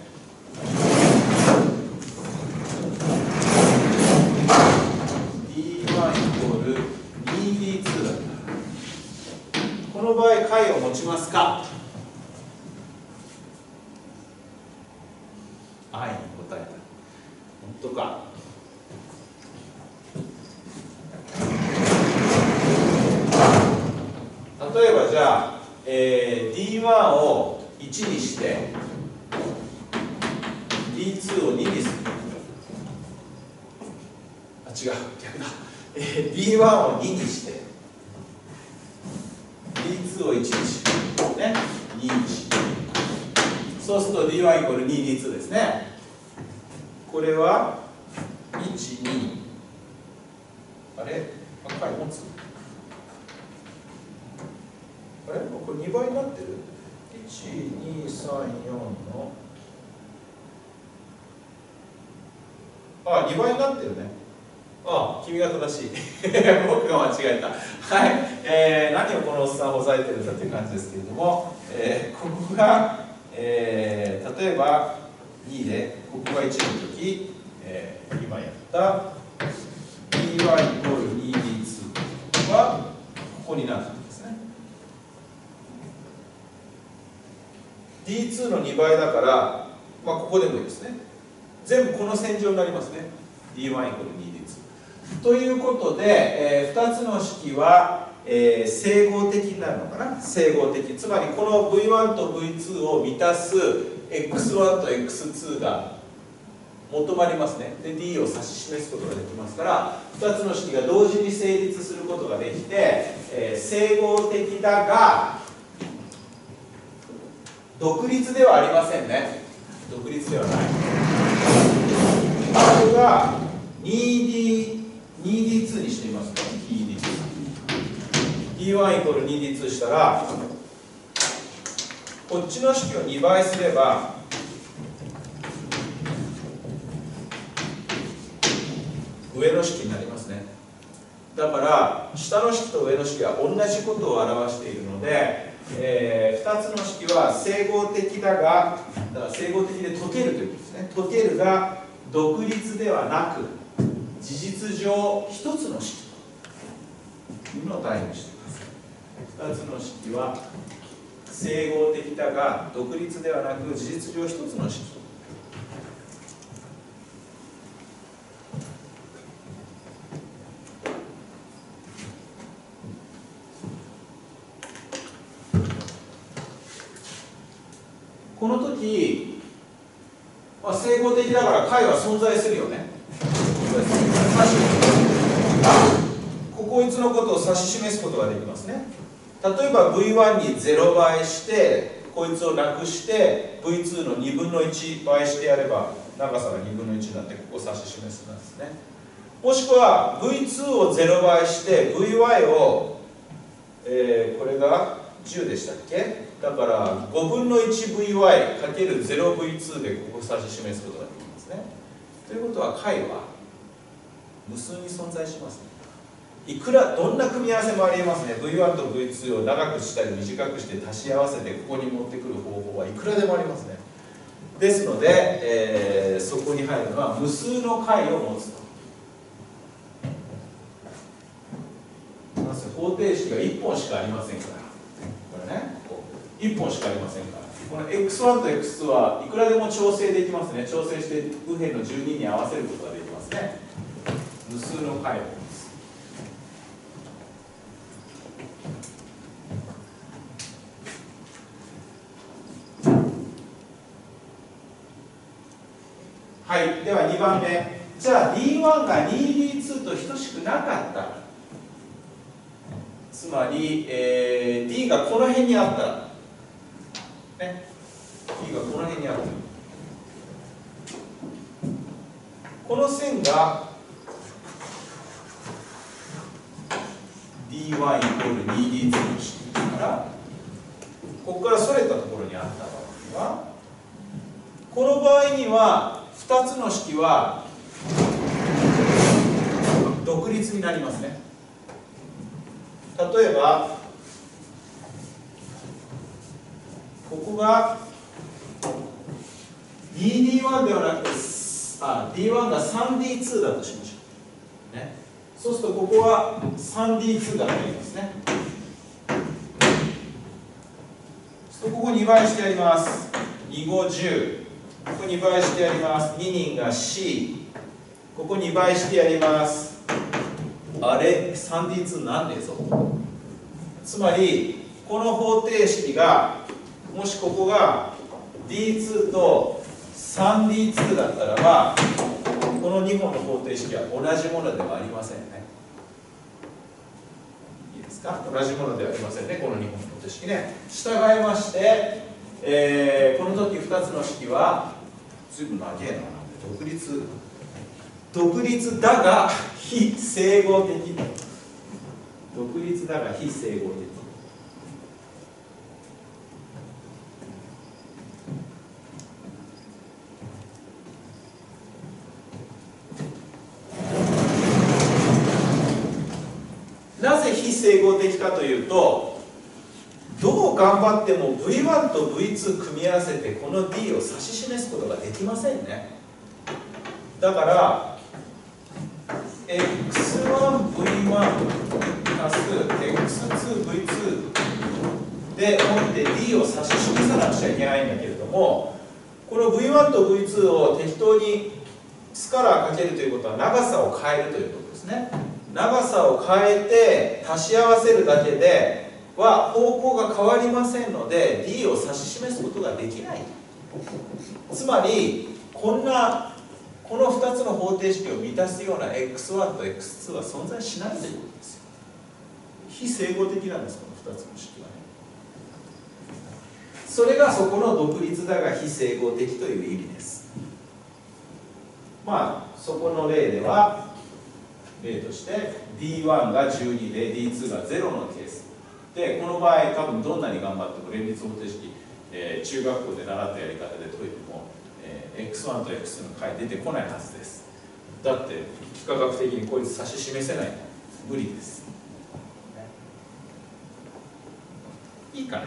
dy イコール 2d2 だったらこの場合解を持ちますか？愛に答えた。本当か？例えばじゃあ、D1 を1にして D2 を2にする。あ、違う、逆だ。D1 を2にしてD2 を1にしね、2にし。そうすると D1 イコール 2D2 ですね。これは1、2。あれ？赤い持つ？あれ？これ2倍になってる？ 1、2、3、4の2倍になってるね。君が正しい。僕が間違えた。はい。何をこのおっさんを押さえてるんだという感じですけれども、ここが、例えば2で、ここが1の時、今やったdy イコール 2d2 はここになるんですね。d2 の2倍だから、ここでもいいですね。全部この線上になりますね。dy イコール 2d2。ということで、2つの式は、整合的になるのかな。整合的。つまりこの v1 と v2 を満たす x1 と x2 が求まりますね。で d を指し示すことができますから、2つの式が同時に成立することができて、整合的だが独立ではありませんね。独立ではない。これが 2D2 にしてみますか。 2D2。 D1 イコール 2D2 したら、こっちの式を2倍すれば上の式になりますね。だから下の式と上の式は同じことを表しているので、2つの式は整合的だが、だから整合的で解けるということですね。解けるが独立ではなく事実上一つの式というのを代入しています。2つの式は整合的だが独立ではなく事実上一つの式。この時、整合的だから解は存在するよね。こいつのことを指し示すことができますね。例えば V1 に0倍してこいつをなくして V2 の2分の1倍してやれば長さが2分の1になってここを指し示すんですね。もしくは V2 を0倍して Vy を、これが10でしたっけ。だから5分の 1Vy かける 0V2 でここを指し示すことができますね。ということは解は無数に存在しますね。いくらどんな組み合わせもありえますね。 V1 と V2 を長くしたり短くして足し合わせてここに持ってくる方法はいくらでもありますね。ですので、そこに入るのは無数の解を持つと。まず方程式が1本しかありませんから、これね、1本しかありませんから、この x1 と x2 はいくらでも調整できますね。調整して右辺の12に合わせることができますね。無数の解を持つ。はい、では2番目。じゃあ D1 が 2D2 と等しくなかったらつまり、D がこの辺にあったら、ね、D がこの辺にあったら、この線が D1 イコール 2D2 の式ですから、ここからそれたところにあった場合は、この場合には2つの式は独立になりますね。例えばここが 2D1 ではなくてD1 が 3D2 だとしましょう、ね、そうするとここは 3D2 だと言いますね。ここ2倍してやります。2、5、10。ここ2倍してやります。2人が C。ここ2倍してやります。あれ 3D2 なんでぞ。つまりこの方程式がもしここが D2 と 3D2 だったらば、この2本の方程式は同じものではありませんね。いいですか？同じものではありませんね、この2本の方程式ね。従いまして、この時2つの式は随分長えな、独立だが非整合的。独立だが非整合的。なぜ非整合的かというと、どう頑張っても V1 と V2 組み合わせてこの D を指し示すことができませんね。だからX1V1 足す X2V2 でもって D を指し示さなくちゃいけないんだけれども、この V1 と V2 を適当にスカラーかけるということは長さを変えるということですね。長さを変えて足し合わせるだけでは方向が変わりませんので D を指し示すことができない。つまりこの2つの方程式を満たすような X1 と X2 は存在しないということですよ。非整合的なんです、この2つの式はね。それがそこの独立だが非整合的という意味です。まあそこの例では例として D1 が12で D2 が0のケースで、この場合多分どんなに頑張っても連立方程式、中学校で習ったやり方で解いても、X1 と X2 の解出てこないはずです。だって幾何学的にこいつ指し示せない、無理です、いいかな。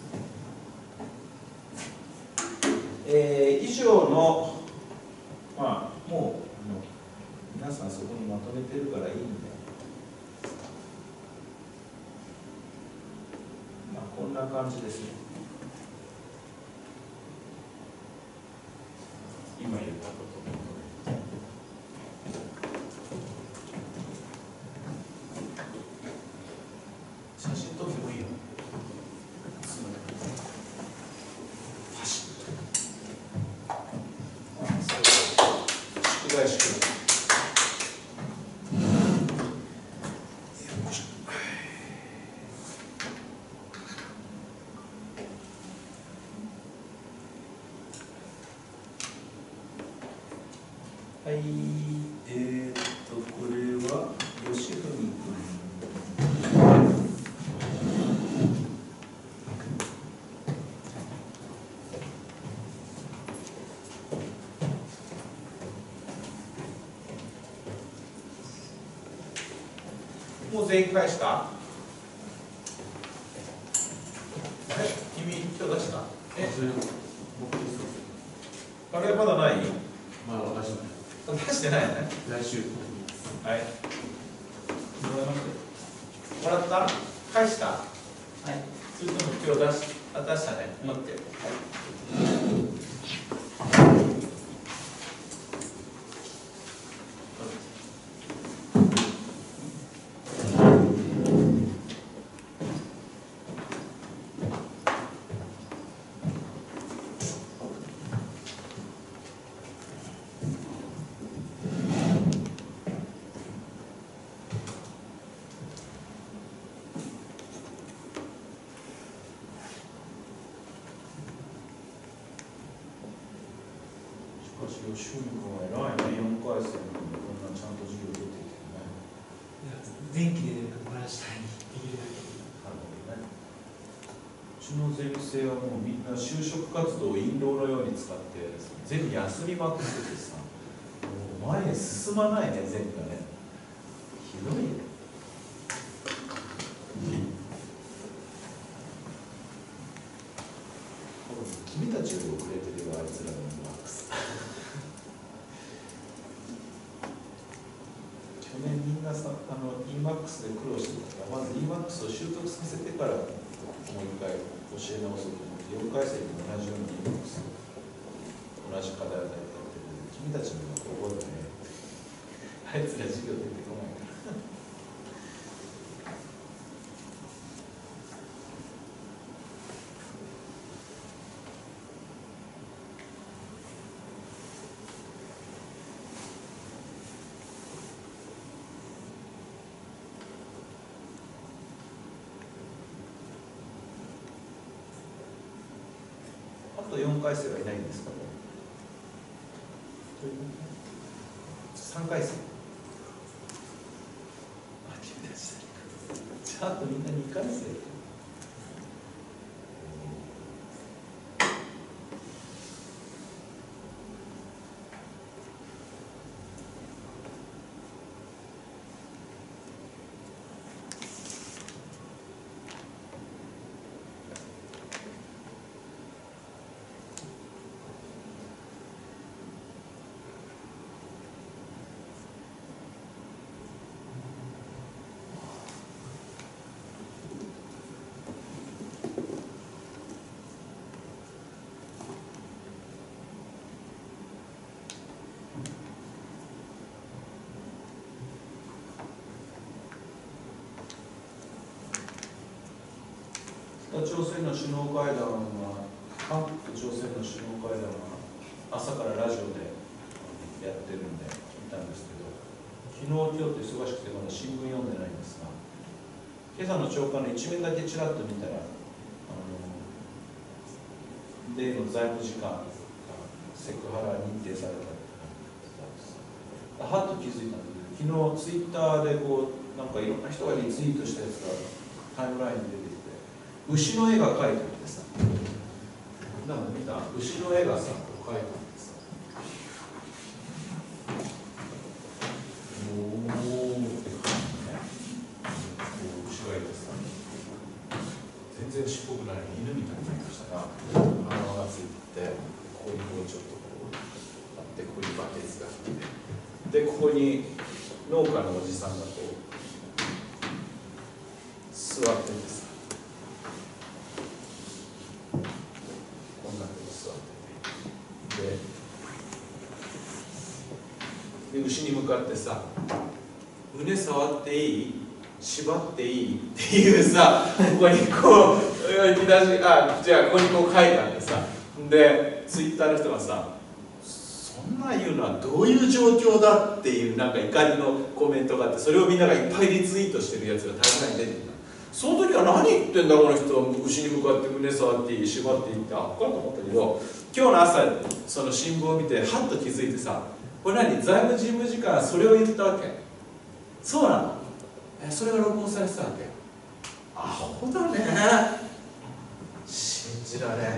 以上のまあもう皆さんそこにまとめてるからいいんで、まあこんな感じですね。今言ったこと。写真撮ってもいいよ。パシッと。宿題宿題。はい、これは吉文君。もう全員返した？あれ？君今日出した？あれまだない？ まだ出してない。 出してないね。 来週。 はい。もらった？返した？はい。それとも今日出したね。待って。はい。 かし、吉文君は偉いね、4回生にこんなちゃんと授業出てきてね。 前期で漏らしたいにできるだけ。 なるほどね。うちのゼミ生はもうみんな就職活動を印籠のように使って、ゼミ休みまくっててさ、もう前に進まないね、ゼミがね。ひどいね。君たちより遅れてるよ、あいつらのマックス。去年みんなさ、EMAX で苦労してたから、まず EMAX を習得させてからもう一回教え直そうと思って、4回生にも同じように EMAX 同じ課題を与えてやってるんで、君たちの方が覚えてね、あいつら授業出てこないから。あと4回生はいないんですかね。3回生。じゃあ、あとみんな2回生。北朝鮮の首脳会談は、韓国と朝鮮の首脳会談は朝からラジオでやってるんで見たんですけど、昨日、今日と忙しくてまだ新聞読んでないんですが、今朝の朝刊の一面だけちらっと見たら、例の財務次官がセクハラ認定されたって書いてあったんです。はっと気づいたんだけど、昨日ツイッターでこうなんかいろんな人がリツイートしたやつがタイムラインに出てきて、牛の絵が描いてあってさ、なんか見た？牛の絵がさ、こう描いてあってさ、おーって感じでね、こう牛がいてさ、全然ちっぽくない犬みたいになりましたが、鼻がついてて、ここにこうちょっとこうあって、ここにバケツがあって、で、ここに農家のおじさんがこう座っててさ、こんなふうに座ってて、で牛に向かってさ、胸触っていい？縛っていい？っていうさ、ここにこう見出し、じゃあここにこう書いてあってさ、でツイッターの人がさ、そんな言うのはどういう状況だっていうなんか怒りのコメントがあって、それをみんながいっぱいリツイートしてるやつがタイムラインに出てきた。その時は何言ってんだこの人、牛に向かって胸触っていい、縛っていいって、あっかと思ったけど、今日の朝その新聞を見てはっと気づいてさ、これ何、財務事務次官はそれを言ったわけ。そうなの。それが録音されてたわけ。アホだね、信じられん。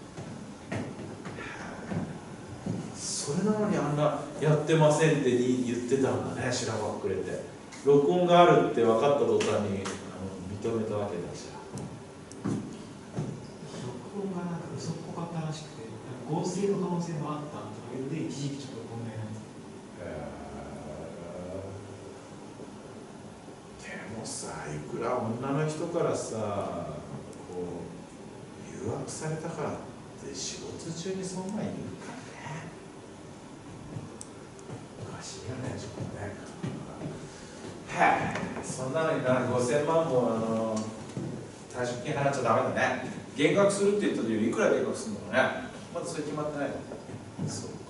それなのにあんなやってませんって言ってたんだね、知らばっくれて。録音があるって分かった途端に認めたわけだし。 録音がなんか嘘っぽかったらしくて、合成の可能性もあったというので、一時期ちょっと問題なんです。 でもさ、いくら女の人からさ、こう誘惑されたからって仕事中にそんなん言うかね。おかしいよね、自分ね。そんなのにな、5000万も退職金払っちゃダメだね。減額するって言った時にいくら減額するのかね。まだそれ決まってないの。そうか。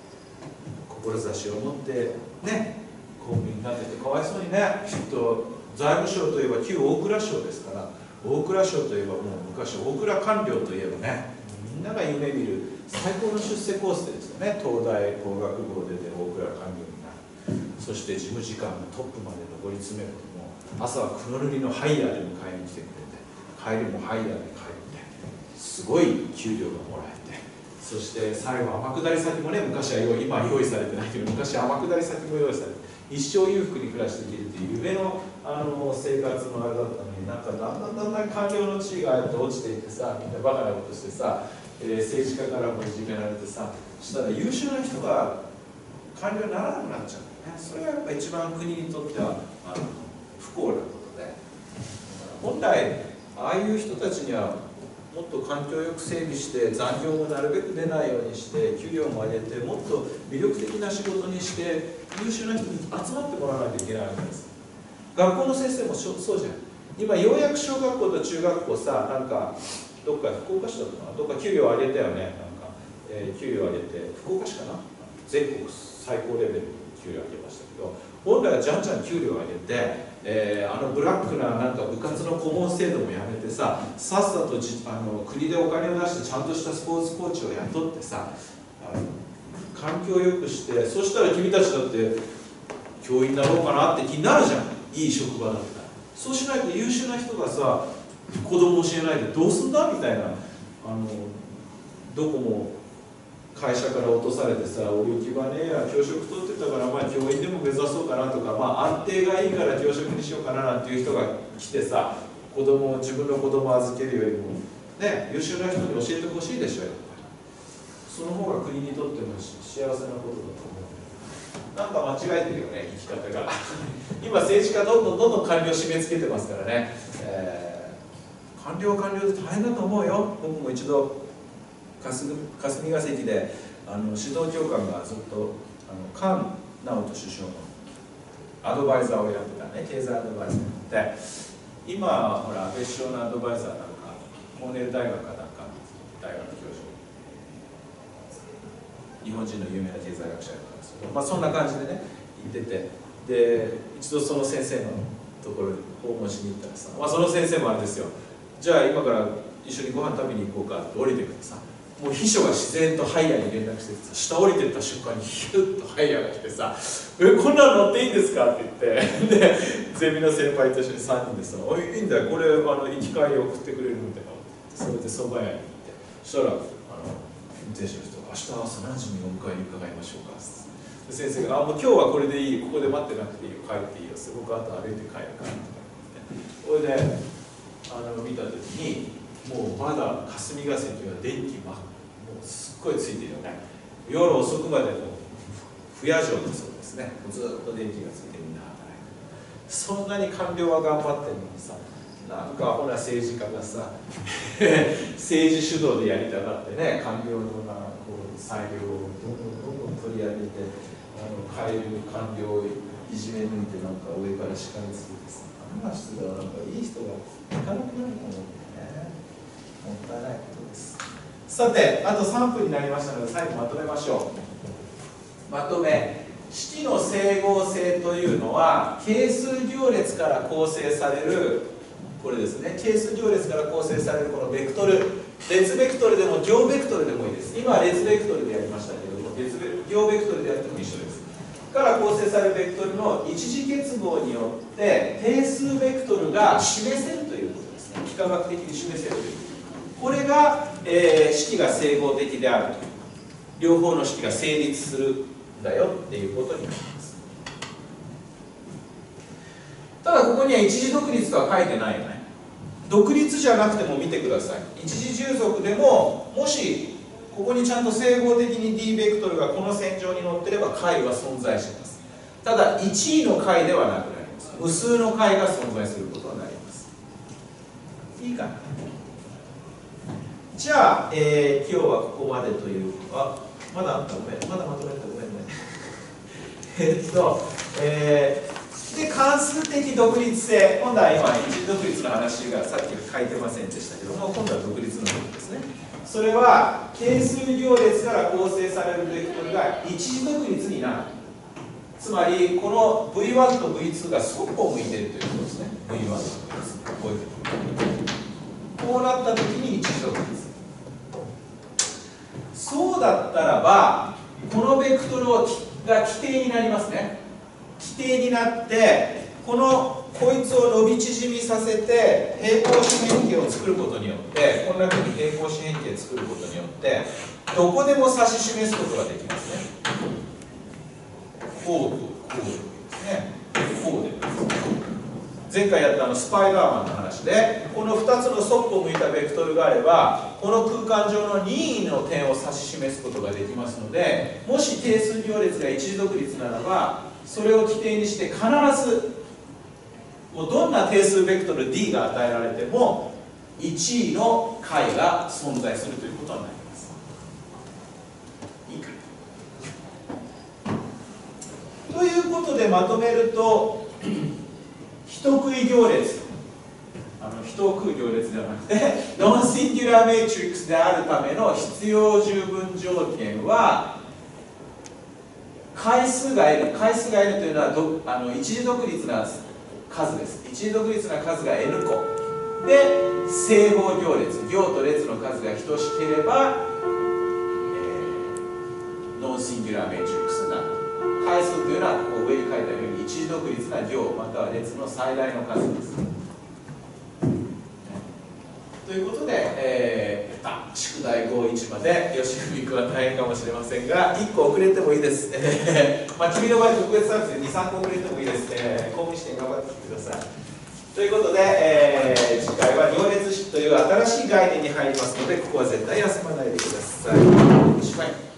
志を持ってね、公務員になっててかわいそうにね、きっと財務省といえば旧大蔵省ですから、大蔵省といえばもう昔大蔵官僚といえばね、みんなが夢見る最高の出世コースですよね。東大工学部を出て大蔵官僚になる、そして事務次官のトップまで上り詰めると、もう朝は黒塗りのハイヤーで迎えに来てくれて、帰りもハイヤーで帰ってすごい給料がもらえて、そして最後天下り先もね、昔は今用意されてないけど、昔は天下り先も用意されて一生裕福に暮らしていけるという夢の生活のあれだったのに、なんかだんだん官僚の地位が落ちていってさ、みんなバカなことしてさ、政治家からもいじめられてさ、そしたら優秀な人が官僚にならなくなっちゃうんだよね。それがやっぱ一番国にとっては不幸なことで、本来ああいう人たちにはもっと環境よく整備して、残業もなるべく出ないようにして、給料も上げて、もっと魅力的な仕事にして、優秀な人に集まってもらわないといけないわけです。学校の先生もそうじゃん。今ようやく小学校と中学校さ、なんかどっか福岡市だったかな、どっか給料上げたよね。なんか、給料上げて、福岡市かな、全国最高レベルに給料上げましたけど、本来はじゃんじゃん給料上げて、ブラックななんか部活の顧問制度もやめてさ、さっさと国でお金を出してちゃんとしたスポーツコーチを雇ってさ、環境を良くして、そしたら君たちだって教員になろうかなって気になるじゃん、いい職場だったら。そうしないと優秀な人がさ、子供教えないでどうすんだみたいな、どこも会社から落とされてさ、お行き場ねえや、教職取ってたから、まあ教員でも目指そうかなとか、まあ安定がいいから教職にしようかななんていう人が来てさ、自分の子供を預けるよりもね、優秀な人に教えてほしいでしょ、やっぱり。その方が国にとっても幸せなことだと思う。なんか間違えてるよね、生き方が。今政治家どんどん官僚締め付けてますからね、官僚は官僚で大変だと思うよ。僕も一度霞が関で指導教官がずっと菅直人首相のアドバイザーをやってたね、経済アドバイザーで、今ほら安倍首相のアドバイザーなんかコーネル大学かなんか大学教授、日本人の有名な経済学者やったんですけど、まあそんな感じでね言ってて、で一度その先生のところに訪問しに行ったらさ、まあ、その先生もあれですよ、じゃあ今から一緒にご飯食べに行こうかって降りてくるとさ、もう秘書が自然とハイヤーに連絡してさ、下降りてった瞬間にヒュッとハイヤーが来てさ「こんなの乗っていいんですか?」って言って、でゼミの先輩と一緒に3人でさ「おいいいんだよ、これ行き帰り送ってくれるんだよ」ってそれで蕎麦屋に行って、そしたら運転手の人が「明日朝何時にお迎えに伺いましょうか」って先生が「もう今日はこれでいい、ここで待ってなくていいよ、帰っていいよ、僕あと歩いて帰るから」とか言って、それで見た時にもうまだ霞が関は電気もうすっごいついてるよね。夜遅くまでも不夜城だそうですね。ずっと電気がついてみんな働いて、そんなに官僚は頑張ってるのにさ、なんかほら政治家がさ政治主導でやりたがってね、官僚の裁量をどんどん取り上げて、変える官僚をいじめ抜いて、なんか上から叱りつけてさ、あんな人がなんかいい人がいかなくなると思う。もったいないことです。さて、あと3分になりましたので最後まとめましょう。まとめ、式の整合性というのは係数行列から構成される、これですね、係数行列から構成されるこのベクトル、列ベクトルでも行ベクトルでもいいです。今は列ベクトルでやりましたけれども、行ベクトルでやっても一緒です。から構成されるベクトルの一次結合によって定数ベクトルが示せるということですね。幾何学的に示せるという。これが、式が整合的であると、両方の式が成立するんだよっていうことになります。ただここには一次独立とは書いてないよね。独立じゃなくても見てください。一次従属でも、もしここにちゃんと整合的に D ベクトルがこの線上に乗ってれば解は存在します。ただ1位の解ではなくなります。無数の解が存在することになります。いいかな。じゃあ、今日はここまでという、まだあった、ごめん、まだまとめた、ごめんね。で、関数的独立性、今度は今、一次独立の話がさっき書いてませんでしたけども、今度は独立の部分ですね。それは、係数行列から構成されるベクトルが一次独立になる。つまり、この V1 と V2 が相互向いているということですね。 V1 です。こういうこうなった時に一時独立。そうだったらばこのベクトルが規定になりますね。規定になってこいつを伸び縮みさせて平行四辺形を作ることによってこんなふうに平行四辺形を作ることによってどこでも指し示すことができますね。こうとこうですね。こうで前回やったスパイダーマンの話でこの2つのそっぽ向いたベクトルがあればこの空間上の任意の点を指し示すことができますのでもし定数行列が一時独立ならばそれを規定にして必ずもうどんな定数ベクトル D が与えられても1位の解が存在するということになります。いいかということでまとめると人食い行列人を食う行列ではなくてノンシンギュラーメイトリックスであるための必要十分条件は回数が N というのは一時独立な数です。一時独立な数が N 個で正方行列行と列の数が等しければ、ノンシンギュラーメイトリックスになる。回数というのはここ上に書いてあるように一時独立な行または列の最大の数です。ということで、宿題51まで吉文君は大変かもしれませんが1個遅れてもいいです。君の場合特別サービスで 2,3 個遅れてもいいです。公務士点頑張ってきてください。ということで、次回は行列式という新しい概念に入りますのでここは絶対休まないでください。おしまい。